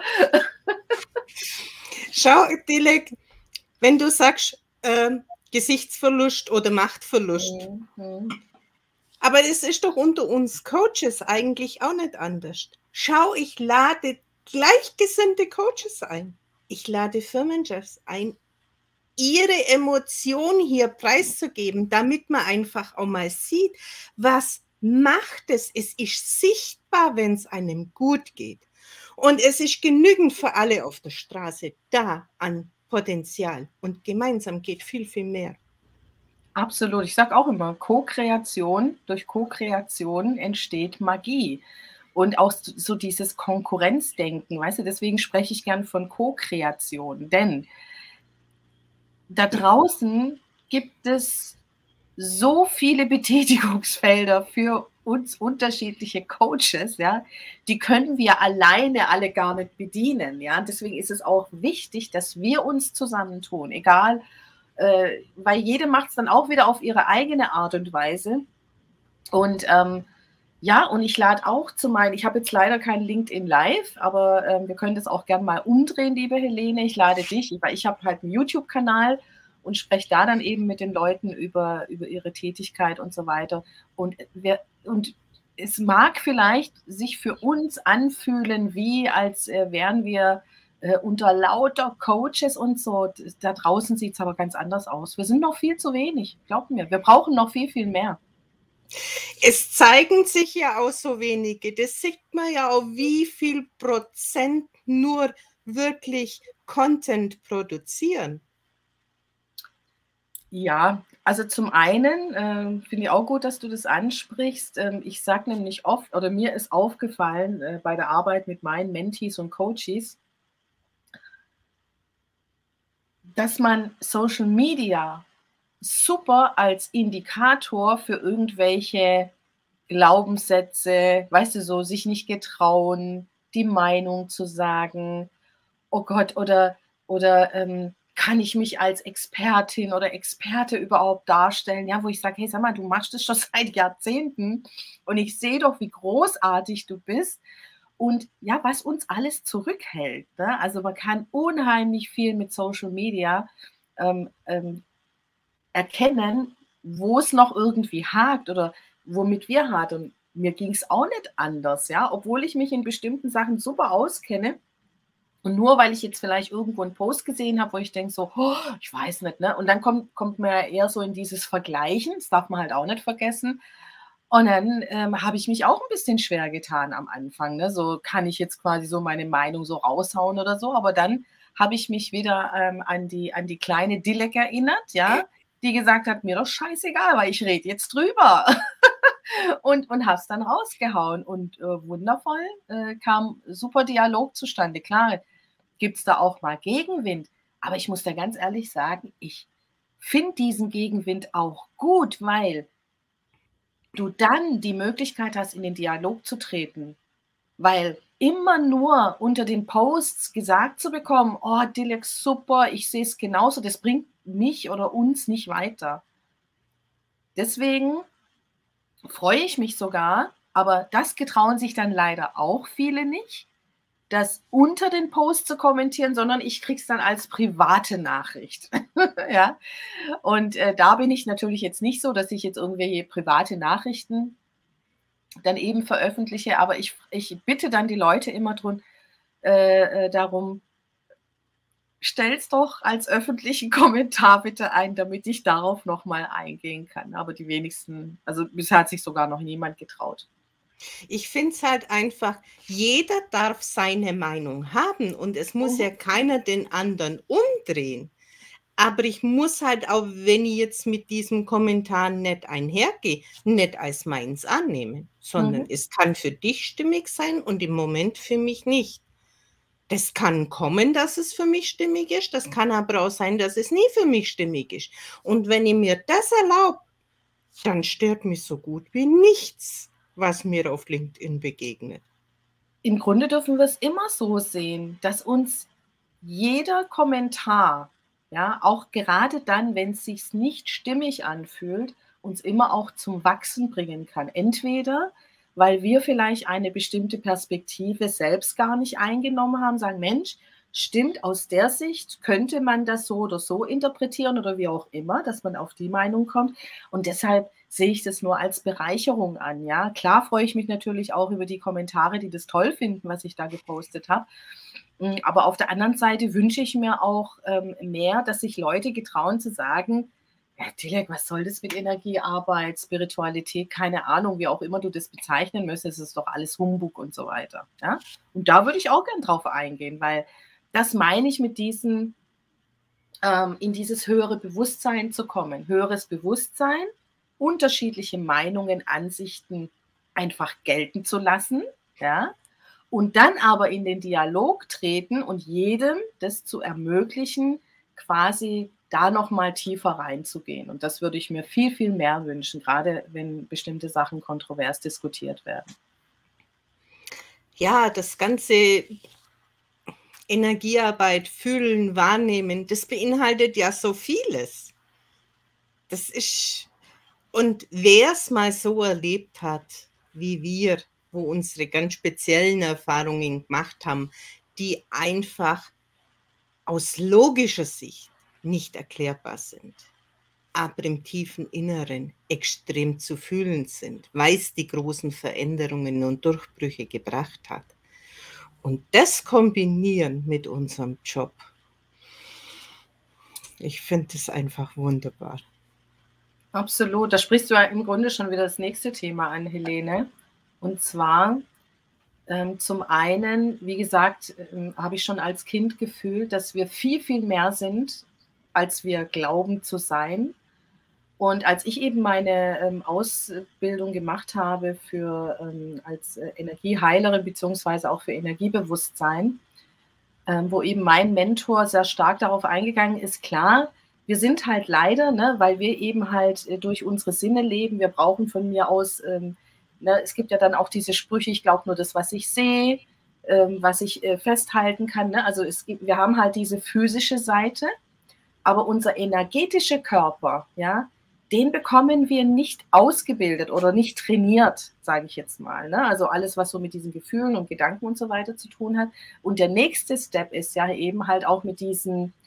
Schau, Dilek, wenn du sagst, äh, Gesichtsverlust oder Machtverlust, mhm. aber es ist doch unter uns Coaches eigentlich auch nicht anders. Schau, ich lade gleichgesinnte Coaches ein. Ich lade Firmenchefs ein, ihre Emotion hier preiszugeben, damit man einfach auch mal sieht, was macht es. Es ist sichtbar, wenn es einem gut geht. Und es ist genügend für alle auf der Straße da an Potenzial. Und gemeinsam geht viel, viel mehr. Absolut. Ich sage auch immer, Co-Kreation, durch Co-Kreation entsteht Magie. Und auch so dieses Konkurrenzdenken, weißt du, deswegen spreche ich gern von Co-Kreation. Denn da draußen gibt es so viele Betätigungsfelder für uns unterschiedliche Coaches, ja, die können wir alleine alle gar nicht bedienen, ja. Deswegen ist es auch wichtig, dass wir uns zusammentun, egal, äh, weil jede macht es dann auch wieder auf ihre eigene Art und Weise. Und ähm, ja, und ich lade auch zu meinen, ich habe jetzt leider kein LinkedIn Live, aber ähm, wir können das auch gerne mal umdrehen, liebe Helene. Ich lade dich, weil ich habe halt einen YouTube-Kanal und spreche da dann eben mit den Leuten über, über ihre Tätigkeit und so weiter. Und, wir, und es mag vielleicht sich für uns anfühlen, wie als äh, wären wir äh, unter lauter Coaches und so. Da draußen sieht es aber ganz anders aus. Wir sind noch viel zu wenig, glaub mir. Wir brauchen noch viel, viel mehr. Es zeigen sich ja auch so wenige. Das sieht man ja auch, wie viel Prozent nur wirklich Content produzieren. Ja, also zum einen äh, finde ich auch gut, dass du das ansprichst. Ähm, ich sage nämlich oft, oder mir ist aufgefallen äh, bei der Arbeit mit meinen Mentees und Coaches, dass man Social Media super als Indikator für irgendwelche Glaubenssätze, weißt du, so sich nicht getrauen, die Meinung zu sagen, oh Gott, oder, oder ähm, kann ich mich als Expertin oder Experte überhaupt darstellen, ja, wo ich sage, hey, sag mal, du machst das schon seit Jahrzehnten und ich sehe doch, wie großartig du bist und ja, was uns alles zurückhält, ne? Also man kann unheimlich viel mit Social Media ähm, ähm, erkennen, wo es noch irgendwie hakt oder womit wir hadern. Mir ging es auch nicht anders, ja, obwohl ich mich in bestimmten Sachen super auskenne. Und nur weil ich jetzt vielleicht irgendwo einen Post gesehen habe, wo ich denke so: „Oh, ich weiß nicht“, ne? Und dann kommt kommt man ja eher so in dieses Vergleichen, das darf man halt auch nicht vergessen. Und dann, ähm, habe ich mich auch ein bisschen schwer getan am Anfang, ne? So, kann ich jetzt quasi so meine Meinung so raushauen oder so? Aber dann habe ich mich wieder, ähm, an die an die kleine Dilek erinnert, ja, die gesagt hat: „Mir doch scheißegal, weil ich rede jetzt drüber.“ Und und habe es dann rausgehauen und, äh, wundervoll, äh, kam super Dialog zustande. Klar, gibt's da auch mal Gegenwind, aber ich muss da ganz ehrlich sagen, ich finde diesen Gegenwind auch gut, weil du dann die Möglichkeit hast, in den Dialog zu treten. Weil immer nur unter den Posts gesagt zu bekommen: „Oh, Dilek, super, ich sehe es genauso“, das bringt mich oder uns nicht weiter. Deswegen freue ich mich sogar, aber das getrauen sich dann leider auch viele nicht, das unter den Post zu kommentieren, sondern ich kriege es dann als private Nachricht. Ja? Und, äh, da bin ich natürlich jetzt nicht so, dass ich jetzt irgendwelche private Nachrichten dann eben veröffentliche, aber ich ich bitte dann die Leute immer drun äh, äh, darum: „Stell's doch als öffentlichen Kommentar bitte ein, damit ich darauf noch mal eingehen kann.“ Aber die wenigsten, also bisher hat sich sogar noch niemand getraut. Ich finde es halt einfach, jeder darf seine Meinung haben und es muss Mhm. ja keiner den anderen umdrehen. Aber ich muss halt auch, wenn ich jetzt mit diesem Kommentar nicht einhergehe, nicht als meins annehmen, sondern Mhm. es kann für dich stimmig sein und im Moment für mich nicht. Das kann kommen, dass es für mich stimmig ist, das kann aber auch sein, dass es nie für mich stimmig ist. Und wenn ich mir das erlaube, dann stört mich so gut wie nichts, was mir auf LinkedIn begegnet. Im Grunde dürfen wir es immer so sehen, dass uns jeder Kommentar, ja, auch gerade dann, wenn es sich nicht stimmig anfühlt, uns immer auch zum Wachsen bringen kann. Entweder, weil wir vielleicht eine bestimmte Perspektive selbst gar nicht eingenommen haben, sagen: „Mensch, stimmt, aus der Sicht könnte man das so oder so interpretieren“ oder wie auch immer, dass man auf die Meinung kommt. Und deshalb sehe ich das nur als Bereicherung an, ja. Klar freue ich mich natürlich auch über die Kommentare, die das toll finden, was ich da gepostet habe. Hm, aber auf der anderen Seite wünsche ich mir auch, ähm, mehr, dass sich Leute getrauen zu sagen: „Ja, Dilek, was soll das mit Energiearbeit, Spiritualität, keine Ahnung, wie auch immer du das bezeichnen möchtest, das ist doch alles Humbug“ und so weiter, ja? Und da würde ich auch gern drauf eingehen, weil das meine ich mit diesem, ähm, in dieses höhere Bewusstsein zu kommen. Höheres Bewusstsein, unterschiedliche Meinungen, Ansichten einfach gelten zu lassen, ja? Und dann aber in den Dialog treten und jedem das zu ermöglichen, quasi da noch mal tiefer reinzugehen. Und das würde ich mir viel, viel mehr wünschen, gerade wenn bestimmte Sachen kontrovers diskutiert werden. Ja, das ganze Energiearbeit, fühlen, wahrnehmen, das beinhaltet ja so vieles. Das ist und wer es mal so erlebt hat wie wir, wo unsere ganz speziellen Erfahrungen gemacht haben, die einfach aus logischer Sicht nicht erklärbar sind, aber im tiefen Inneren extrem zu fühlen sind, weil es die großen Veränderungen und Durchbrüche gebracht hat. Und das kombinieren mit unserem Job, ich finde es einfach wunderbar. Absolut. Da sprichst du ja im Grunde schon wieder das nächste Thema an, Helene. Und zwar, ähm, zum einen, wie gesagt, ähm, habe ich schon als Kind gefühlt, dass wir viel, viel mehr sind, als wir glauben zu sein. Und als ich eben meine, ähm, Ausbildung gemacht habe für, ähm als, äh, Energieheilerin beziehungsweise auch für Energiebewusstsein, ähm, wo eben mein Mentor sehr stark darauf eingegangen ist, klar, wir sind halt leider, ne, weil wir eben halt, äh, durch unsere Sinne leben, wir brauchen von mir aus, ähm ne, es gibt ja dann auch diese Sprüche: „Ich glaube nur das, was ich sehe, ähm, was ich, äh, festhalten kann“, ne? Also, es gibt wir haben halt diese physische Seite, aber unser energetischer Körper, ja, den bekommen wir nicht ausgebildet oder nicht trainiert, sage ich jetzt mal, ne? Also, alles, was so mit diesen Gefühlen und Gedanken und so weiter zu tun hat. Und der nächste Step ist ja eben halt auch mit diesen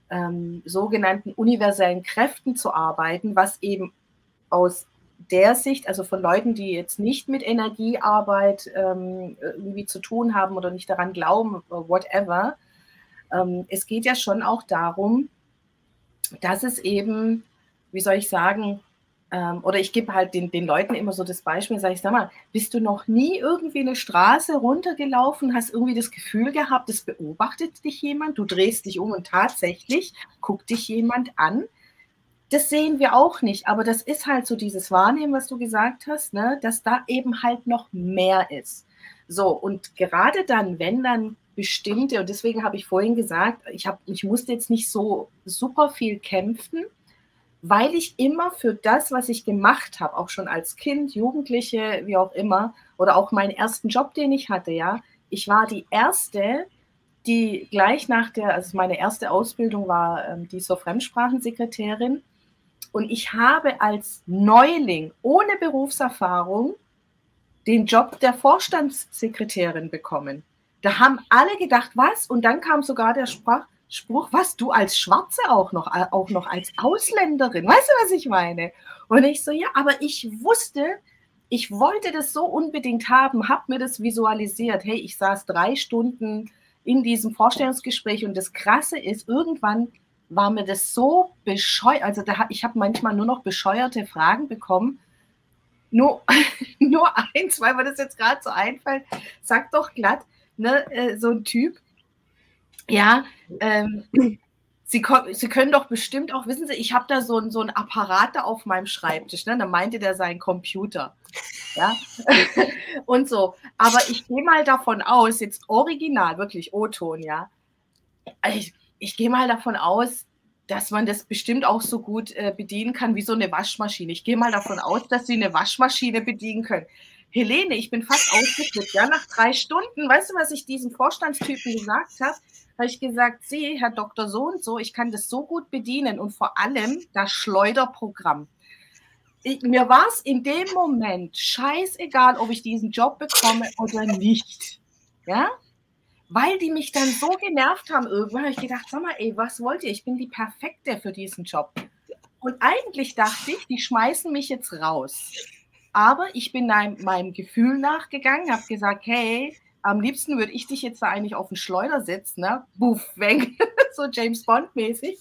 ähm, sogenannten universellen Kräften zu arbeiten, was eben aus der Sicht, also von Leuten, die jetzt nicht mit Energiearbeit ähm, irgendwie zu tun haben oder nicht daran glauben, whatever, ähm, es geht ja schon auch darum, dass es eben, wie soll ich sagen, ähm, oder ich gebe halt den, den Leuten immer so das Beispiel, sage ich, sag mal, bist du noch nie irgendwie eine Straße runtergelaufen, hast irgendwie das Gefühl gehabt, es beobachtet dich jemand, du drehst dich um und tatsächlich guckt dich jemand an. Das sehen wir auch nicht, aber das ist halt so dieses Wahrnehmen, was du gesagt hast, ne, dass da eben halt noch mehr ist. So, und gerade dann, wenn dann bestimmte, und deswegen habe ich vorhin gesagt, ich, hab, ich musste jetzt nicht so super viel kämpfen, weil ich immer für das, was ich gemacht habe, auch schon als Kind, Jugendliche, wie auch immer, oder auch meinen ersten Job, den ich hatte, ja, ich war die Erste, die gleich nach der, also meine erste Ausbildung war ähm, die zur Fremdsprachensekretärin, und ich habe als Neuling ohne Berufserfahrung den Job der Vorstandssekretärin bekommen. Da haben alle gedacht, was? Und dann kam sogar der Sprach, Spruch, was, du als Schwarze auch noch, auch noch als Ausländerin, weißt du, was ich meine? Und ich so, ja, aber ich wusste, ich wollte das so unbedingt haben, habe mir das visualisiert. Hey, ich saß drei Stunden in diesem Vorstellungsgespräch und das Krasse ist, irgendwann war mir das so bescheuert, also da, ich habe manchmal nur noch bescheuerte Fragen bekommen. Nur, nur eins, weil mir das jetzt gerade so einfällt, sag doch glatt, ne, äh, so ein Typ, ja, ähm, Sie, Sie können doch bestimmt auch, wissen Sie, ich habe da so, so einen Apparat da auf meinem Schreibtisch, ne? Da meinte der seinen Computer, ja, und so. Aber ich gehe mal davon aus, jetzt original, wirklich O-Ton, ja, ich, ich gehe mal davon aus, dass man das bestimmt auch so gut äh, bedienen kann wie so eine Waschmaschine. Ich gehe mal davon aus, dass Sie eine Waschmaschine bedienen können. Helene, ich bin fast ausgeflippt, ja, nach drei Stunden. Weißt du, was ich diesem Vorstandstypen gesagt habe? Habe ich gesagt, Sie, Herr Doktor so und so, ich kann das so gut bedienen und vor allem das Schleuderprogramm. Ich, mir war es in dem Moment scheißegal, ob ich diesen Job bekomme oder nicht. Ja? Weil die mich dann so genervt haben irgendwann, habe ich gedacht, sag mal, ey, was wollt ihr? Ich bin die Perfekte für diesen Job. Und eigentlich dachte ich, die schmeißen mich jetzt raus. Aber ich bin meinem Gefühl nachgegangen, habe gesagt, hey, am liebsten würde ich dich jetzt da eigentlich auf den Schleuder setzen, ne? Buff, weg, so James Bond-mäßig.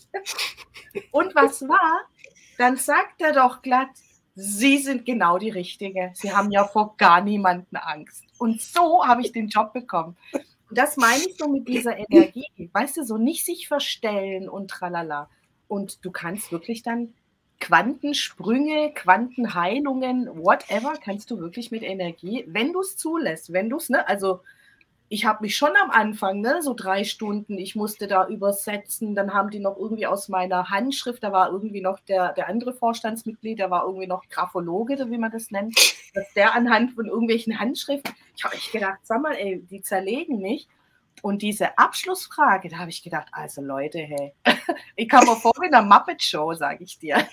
Und was war? Dann sagt er doch glatt, Sie sind genau die Richtige. Sie haben ja vor gar niemanden Angst. Und so habe ich den Job bekommen. Und das meine ich so mit dieser Energie. Weißt du, so nicht sich verstellen und tralala. Und du kannst wirklich dann Quantensprünge, Quantenheilungen, whatever, kannst du wirklich mit Energie, wenn du es zulässt, wenn du es, ne, also ich habe mich schon am Anfang, ne, so drei Stunden, ich musste da übersetzen, dann haben die noch irgendwie aus meiner Handschrift, da war irgendwie noch der, der andere Vorstandsmitglied, der war irgendwie noch Graphologe, wie man das nennt, dass der anhand von irgendwelchen Handschriften, ich habe echt gedacht, sag mal, ey, die zerlegen mich. Und diese Abschlussfrage, da habe ich gedacht, also Leute, hey, ich kam mir vor wie in einer Muppet-Show, sage ich dir.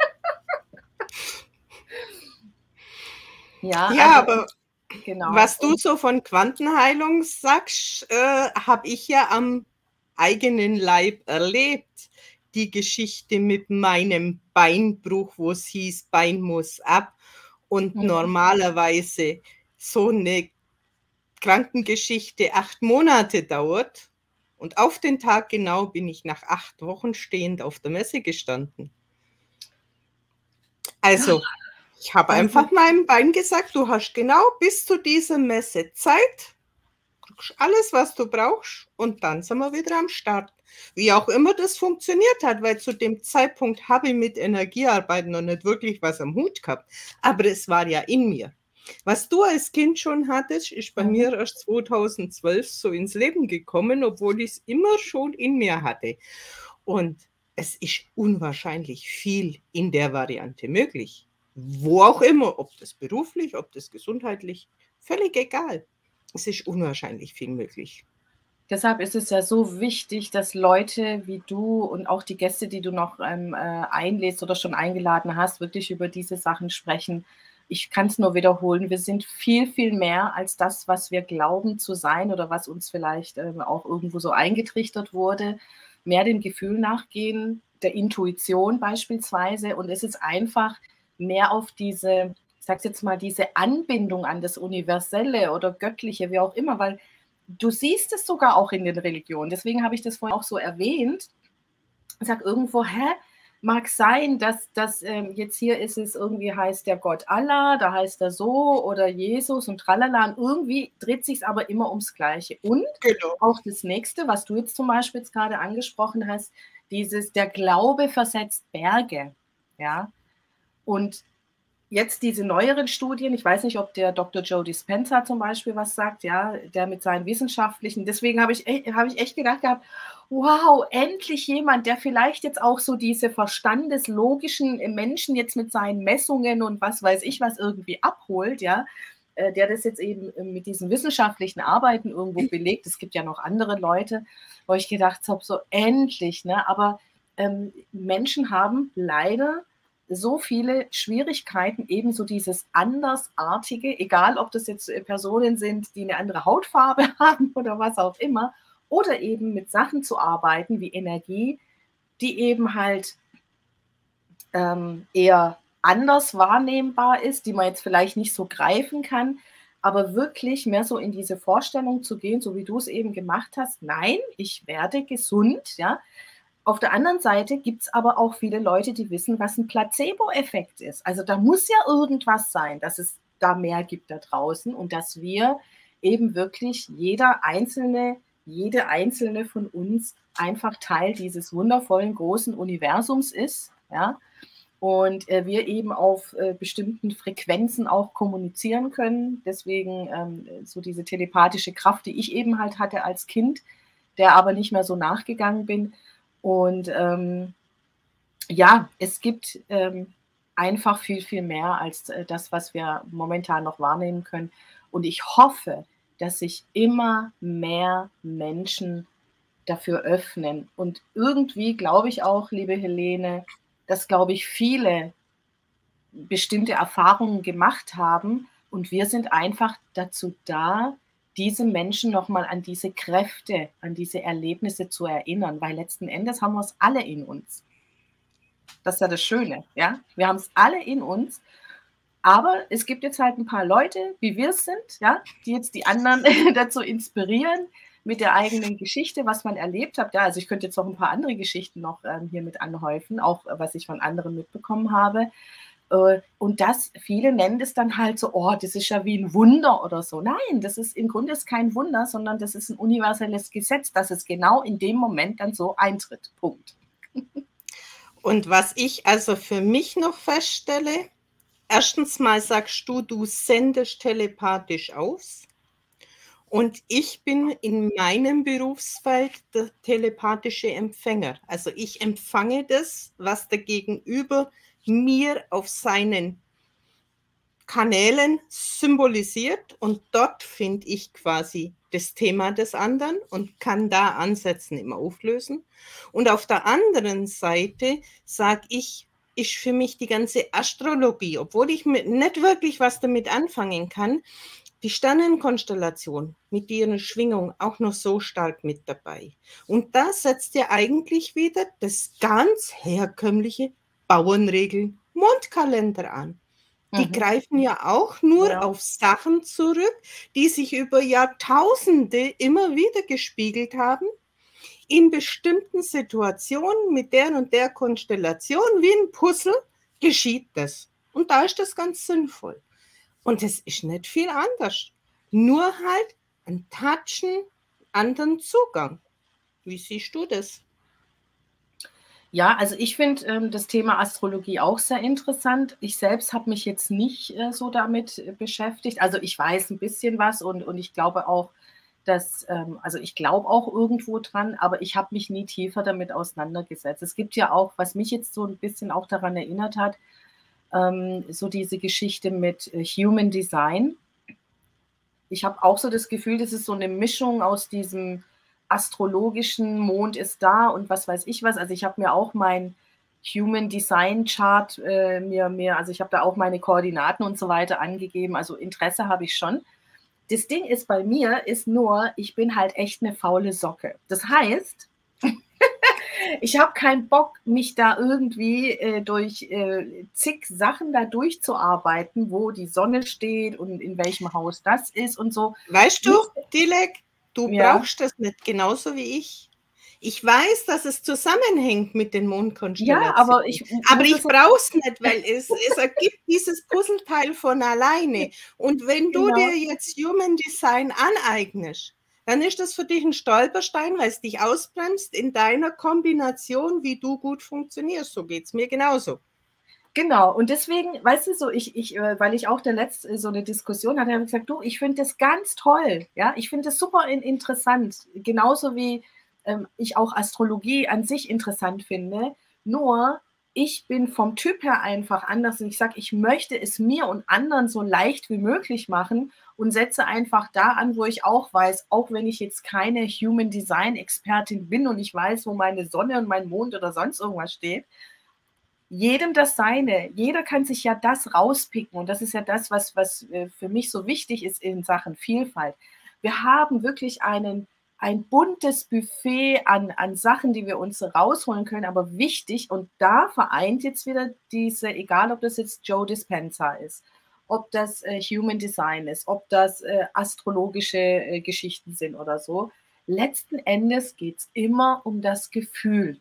ja, ja also, aber genau. Was du so von Quantenheilung sagst, äh, habe ich ja am eigenen Leib erlebt. Die Geschichte mit meinem Beinbruch, wo es hieß, Bein muss ab. Und mhm. normalerweise so eine Krankengeschichte acht Monate dauert. Und auf den Tag genau bin ich nach acht Wochen stehend auf der Messe gestanden. Also, ich habe einfach meinem Bein gesagt, du hast genau bis zu dieser Messe Zeit, alles, was du brauchst, und dann sind wir wieder am Start. Wie auch immer das funktioniert hat, weil zu dem Zeitpunkt habe ich mit Energiearbeit noch nicht wirklich was am Hut gehabt. Aber es war ja in mir. Was du als Kind schon hattest, ist bei mhm. mir erst zweitausendzwölf so ins Leben gekommen, obwohl ich es immer schon in mir hatte. Und es ist unwahrscheinlich viel in der Variante möglich. Wo auch immer, ob das beruflich, ob das gesundheitlich, völlig egal. Es ist unwahrscheinlich viel möglich. Deshalb ist es ja so wichtig, dass Leute wie du und auch die Gäste, die du noch ähm, äh, einlädst oder schon eingeladen hast, wirklich über diese Sachen sprechen. Ich kann es nur wiederholen, wir sind viel, viel mehr als das, was wir glauben zu sein oder was uns vielleicht ähm, auch irgendwo so eingetrichtert wurde. mehr dem Gefühl nachgehen, der Intuition beispielsweise. Und es ist einfach mehr auf diese, ich sag's jetzt mal, diese Anbindung an das Universelle oder Göttliche, wie auch immer, weil du siehst es sogar auch in den Religionen. Deswegen habe ich das vorhin auch so erwähnt. Ich sage irgendwo, hä? Mag sein, dass das ähm, jetzt hier ist es irgendwie heißt der Gott Allah, da heißt er so oder Jesus und tralala. Und irgendwie dreht sich aber immer ums Gleiche. Und Genau. auch das Nächste, was du jetzt zum Beispiel jetzt gerade angesprochen hast, dieses, der Glaube versetzt Berge. Ja. Und jetzt diese neueren Studien, ich weiß nicht, ob der Doktor Joe Dispenza zum Beispiel was sagt, ja, der mit seinen wissenschaftlichen, deswegen habe ich, e- habe ich echt gedacht gehabt, wow, endlich jemand, der vielleicht jetzt auch so diese verstandeslogischen Menschen jetzt mit seinen Messungen und was weiß ich was irgendwie abholt, ja, äh, der das jetzt eben äh, mit diesen wissenschaftlichen Arbeiten irgendwo belegt. Es gibt ja noch andere Leute, wo ich gedacht habe, so endlich, ne, aber ähm, Menschen haben leider so viele Schwierigkeiten, ebenso dieses Andersartige, egal ob das jetzt äh, Personen sind, die eine andere Hautfarbe haben oder was auch immer, oder eben mit Sachen zu arbeiten wie Energie, die eben halt ähm, eher anders wahrnehmbar ist, die man jetzt vielleicht nicht so greifen kann, aber wirklich mehr so in diese Vorstellung zu gehen, so wie du es eben gemacht hast, nein, ich werde gesund, ja. Auf der anderen Seite gibt es aber auch viele Leute, die wissen, was ein Placebo-Effekt ist. Also da muss ja irgendwas sein, dass es da mehr gibt da draußen und dass wir eben wirklich jeder Einzelne, jede Einzelne von uns einfach Teil dieses wundervollen großen Universums ist, ja, und äh, wir eben auf äh, bestimmten Frequenzen auch kommunizieren können. Deswegen ähm, so diese telepathische Kraft, die ich eben halt hatte als Kind, der aber nicht mehr so nachgegangen bin. Und ähm, ja, es gibt ähm, einfach viel, viel mehr als äh, das, was wir momentan noch wahrnehmen können. Und ich hoffe, dass sich immer mehr Menschen dafür öffnen. Und irgendwie glaube ich auch, liebe Helene, dass, glaube ich, viele bestimmte Erfahrungen gemacht haben. Und wir sind einfach dazu da, diese Menschen nochmal an diese Kräfte, an diese Erlebnisse zu erinnern, weil letzten Endes haben wir es alle in uns. Das ist ja das Schöne, ja. Wir haben es alle in uns, aber es gibt jetzt halt ein paar Leute, wie wir es sind, ja, die jetzt die anderen dazu inspirieren mit der eigenen Geschichte, was man erlebt hat. Ja, also ich könnte jetzt noch ein paar andere Geschichten noch ähm, hier mit anhäufen, auch äh, was ich von anderen mitbekommen habe. Äh, und das, viele nennen es dann halt so, oh, das ist ja wie ein Wunder oder so. Nein, das ist im Grunde ist kein Wunder, sondern das ist ein universelles Gesetz, dass es genau in dem Moment dann so eintritt. Punkt. Und was ich also für mich noch feststelle, erstens mal sagst du, du sendest telepathisch aus. Und ich bin in meinem Berufsfeld der telepathische Empfänger. Also ich empfange das, was der Gegenüber mir auf seinen Kanälen symbolisiert. Und dort finde ich quasi das Thema des anderen und kann da ansetzen im Auflösen. Und auf der anderen Seite sage ich, ist für mich die ganze Astrologie, obwohl ich mit nicht wirklich was damit anfangen kann, die Sternenkonstellation mit ihren Schwingungen auch noch so stark mit dabei. Und da setzt ja eigentlich wieder das ganz herkömmliche Bauernregeln Mondkalender an. Die Mhm. greifen ja auch nur Ja. auf Sachen zurück, die sich über Jahrtausende immer wieder gespiegelt haben. In bestimmten Situationen mit der und der Konstellation, wie ein Puzzle, geschieht das. Und da ist das ganz sinnvoll. Und es ist nicht viel anders. Nur halt ein Touchen, anderen Zugang. Wie siehst du das? Ja, also ich finde ähm, das Thema Astrologie auch sehr interessant. Ich selbst habe mich jetzt nicht äh, so damit äh, beschäftigt. Also ich weiß ein bisschen was und, und ich glaube auch, dass, ähm, also ich glaube auch irgendwo dran, aber ich habe mich nie tiefer damit auseinandergesetzt. Es gibt ja auch, was mich jetzt so ein bisschen auch daran erinnert hat, ähm, so diese Geschichte mit äh, Human Design. Ich habe auch so das Gefühl, das ist so eine Mischung aus diesem astrologischen Mond ist da und was weiß ich was. Also ich habe mir auch mein Human Design Chart äh, mir, mir, also ich habe da auch meine Koordinaten und so weiter angegeben. Also Interesse habe ich schon. Das Ding ist bei mir, ist nur, ich bin halt echt eine faule Socke. Das heißt, Ich habe keinen Bock, mich da irgendwie äh, durch äh, zig Sachen da durchzuarbeiten, wo die Sonne steht und in welchem Haus das ist und so. Weißt du, Dilek, du Ja, brauchst das nicht genauso wie ich. Ich weiß, dass es zusammenhängt mit den ja, Mondkonstellationen, aber ich aber muss ich es brauche es nicht, weil es, es ergibt dieses Puzzleteil von alleine. Und wenn du genau. dir jetzt Human Design aneignest, dann ist das für dich ein Stolperstein, weil es dich ausbremst in deiner Kombination, wie du gut funktionierst. So geht es mir genauso. Genau, und deswegen, weißt du, so ich, ich, äh, weil ich auch der letzte so eine Diskussion hatte, habe ich gesagt, du, ich finde das ganz toll, ja, ich finde das super in, interessant, genauso wie ähm, ich auch Astrologie an sich interessant finde. Nur ich bin vom Typ her einfach anders und ich sage, ich möchte es mir und anderen so leicht wie möglich machen und setze einfach da an, wo ich auch weiß, auch wenn ich jetzt keine Human Design Expertin bin und ich weiß, wo meine Sonne und mein Mond oder sonst irgendwas steht, jedem das Seine. Jeder kann sich ja das rauspicken und das ist ja das, was, was äh, für mich so wichtig ist in Sachen Vielfalt. Wir haben wirklich einen, ein buntes Buffet an, an Sachen, die wir uns rausholen können, aber wichtig und da vereint jetzt wieder diese, egal ob das jetzt Joe Dispenza ist, ob das äh, Human Design ist, ob das äh, astrologische äh, Geschichten sind oder so. Letzten Endes geht es immer um das Gefühl.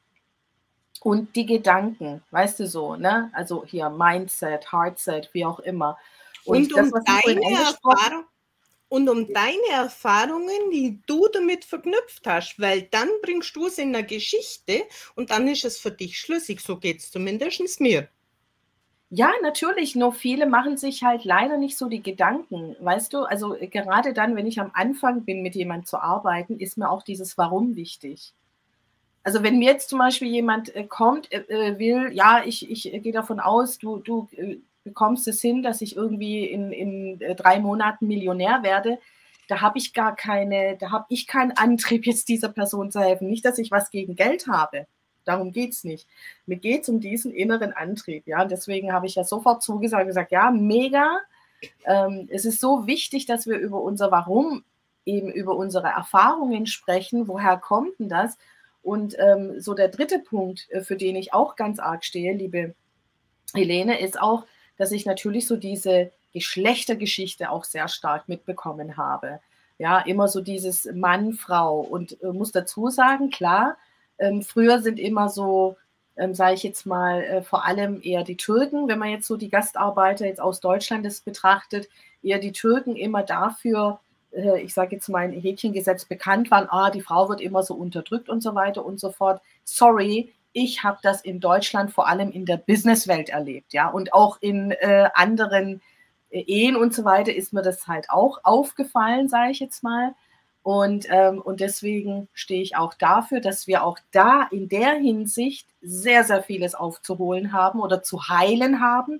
Und die Gedanken, weißt du so, ne? Also hier Mindset, Heartset, wie auch immer. Und Und das, um was du vorhin deine angesprochen Erfahrung und um deine Erfahrungen, die du damit verknüpft hast, weil dann bringst du es in eine Geschichte und dann ist es für dich schlüssig. So geht es zumindest mir. ja, natürlich, nur viele machen sich halt leider nicht so die Gedanken, weißt du? Also äh, gerade dann, wenn ich am Anfang bin, mit jemandem zu arbeiten, ist mir auch dieses Warum wichtig. Also wenn mir jetzt zum Beispiel jemand äh, kommt, äh, äh, will, ja, ich, ich äh, gehe davon aus, du, du äh, bekommst es hin, dass ich irgendwie in, in äh, drei Monaten Millionär werde, da habe ich gar keine, da habe ich keinen Antrieb, jetzt dieser Person zu helfen. Nicht, dass ich was gegen Geld habe. Darum geht es nicht. Mir geht es um diesen inneren Antrieb. Ja, und deswegen habe ich ja sofort zugesagt und gesagt, ja, mega. Ähm, es ist so wichtig, dass wir über unser Warum, eben über unsere Erfahrungen sprechen. Woher kommt denn das? Und ähm, so der dritte Punkt, äh, für den ich auch ganz arg stehe, liebe Helene, ist auch, dass ich natürlich so diese Geschlechtergeschichte auch sehr stark mitbekommen habe. Ja, immer so dieses Mann, Frau. Und äh, muss dazu sagen, klar, ähm, früher sind immer so, ähm, sage ich jetzt mal, äh, vor allem eher die Türken, wenn man jetzt so die Gastarbeiter jetzt aus Deutschland das betrachtet, eher die Türken immer dafür, äh, ich sage jetzt mal ein Häkchengesetz bekannt waren, ah, die Frau wird immer so unterdrückt und so weiter und so fort. Sorry, ich habe das in Deutschland vor allem in der Businesswelt erlebt, ja, und auch in äh, anderen äh, Ehen und so weiter ist mir das halt auch aufgefallen, sage ich jetzt mal. Und, ähm, und deswegen stehe ich auch dafür, dass wir auch da in der Hinsicht sehr, sehr vieles aufzuholen haben oder zu heilen haben,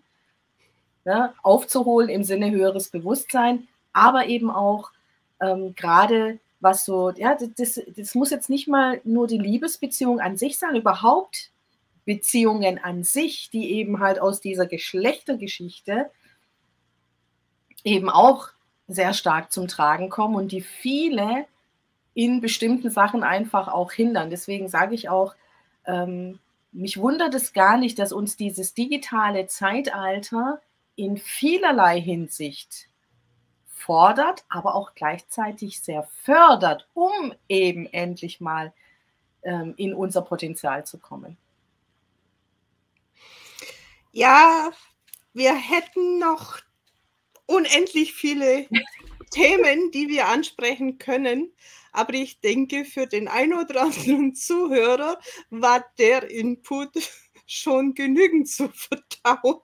ne? Aufzuholen im Sinne höheres Bewusstsein, aber eben auch ähm, gerade was so, ja, das, das muss jetzt nicht mal nur die Liebesbeziehung an sich sein, überhaupt Beziehungen an sich, die eben halt aus dieser Geschlechtergeschichte eben auch sehr stark zum Tragen kommen und die viele in bestimmten Sachen einfach auch hindern. Deswegen sage ich auch, ähm, mich wundert es gar nicht, dass uns dieses digitale Zeitalter in vielerlei Hinsicht fordert, aber auch gleichzeitig sehr fördert, um eben endlich mal ähm, in unser Potenzial zu kommen. Ja, wir hätten noch unendlich viele Themen, die wir ansprechen können. Aber ich denke, für den einen oder anderen Zuhörer war der Input schon genügend zu verdauen.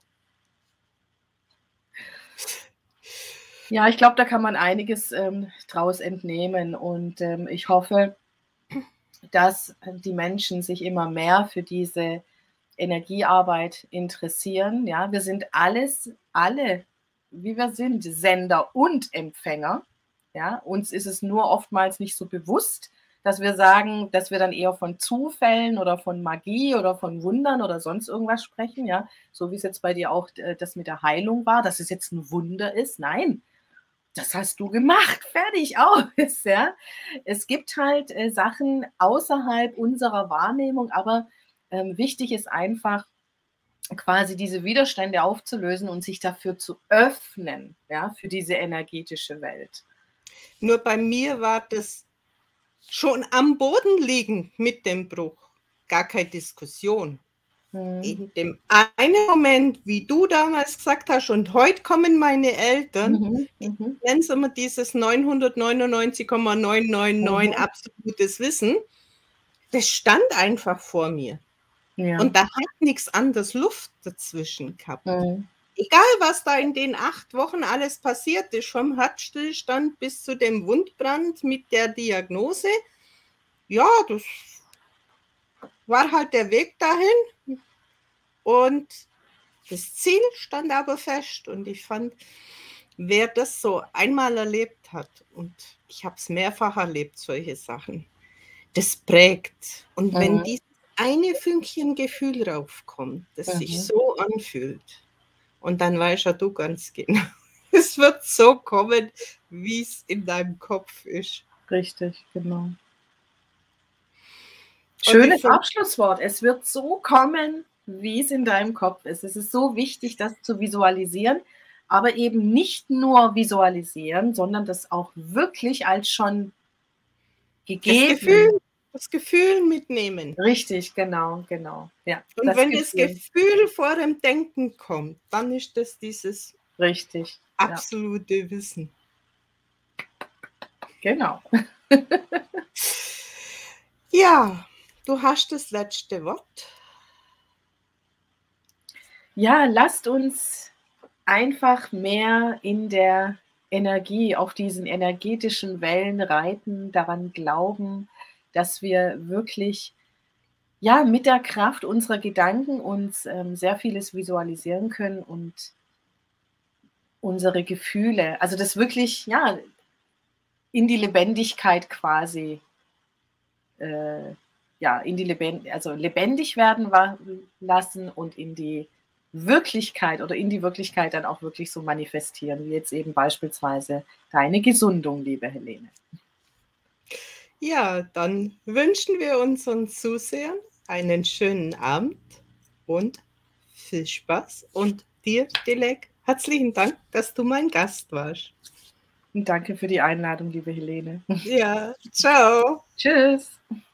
Ja, ich glaube, da kann man einiges ähm, draus entnehmen und ähm, ich hoffe, dass die Menschen sich immer mehr für diese Energiearbeit interessieren. Ja, wir sind alles, alle, wie wir sind, Sender und Empfänger. Ja, uns ist es nur oftmals nicht so bewusst, dass wir sagen, dass wir dann eher von Zufällen oder von Magie oder von Wundern oder sonst irgendwas sprechen. Ja, so wie es jetzt bei dir auch äh, das mit der Heilung war, dass es jetzt ein Wunder ist. Nein, das hast du gemacht, fertig, aus, ja. Es gibt halt, äh, Sachen außerhalb unserer Wahrnehmung, aber, ähm, wichtig ist einfach, quasi diese Widerstände aufzulösen und sich dafür zu öffnen, ja, für diese energetische Welt. Nur bei mir war das schon am Boden liegen mit dem Bruch, gar keine Diskussion. Mhm. In dem einen Moment, wie du damals gesagt hast, und heute kommen meine Eltern, Mhm, ich mhm, nenne es immer dieses neunhundertneunundneunzig Komma neunhundertneunundneunzig mhm. absolutes Wissen, das stand einfach vor mir. Ja. Und da hat nichts anderes Luft dazwischen gehabt. Mhm. Egal, was da in den acht Wochen alles passiert ist, vom Herzstillstand bis zu dem Wundbrand mit der Diagnose, ja, das war halt der Weg dahin und das Ziel stand aber fest und ich fand, wer das so einmal erlebt hat, und ich habe es mehrfach erlebt, solche Sachen, das prägt. Und wenn Mhm. dieses eine Fünkchen Gefühl raufkommt, das sich Mhm. so anfühlt, und dann weißt ja du ganz genau, es wird so kommen, wie es in deinem Kopf ist. Richtig, genau. Und ich Schönes finde, Abschlusswort. Es wird so kommen, wie es in deinem Kopf ist. Es ist so wichtig, das zu visualisieren, aber eben nicht nur visualisieren, sondern das auch wirklich als schon das gegeben. Gefühl, das Gefühl mitnehmen. Richtig, genau, genau. Ja, Und das wenn das Gefühl. Gefühl vor dem Denken kommt, dann ist das dieses Richtig, ja, absolute Wissen. genau. Ja, du hast das letzte Wort. Ja, lasst uns einfach mehr in der Energie, auf diesen energetischen Wellen reiten, daran glauben, dass wir wirklich, ja, mit der Kraft unserer Gedanken uns, ähm, sehr vieles visualisieren können und unsere Gefühle, also das wirklich, ja, in die Lebendigkeit quasi, äh, ja, in die Leben also lebendig werden wa lassen und in die Wirklichkeit oder in die Wirklichkeit dann auch wirklich so manifestieren, wie jetzt eben beispielsweise deine Gesundung, liebe Helene. Ja, dann wünschen wir unseren Zusehern einen schönen Abend und viel Spaß. Und dir, Dilek, herzlichen Dank, dass du mein Gast warst. Und danke für die Einladung, liebe Helene. Ja, ciao. Tschüss.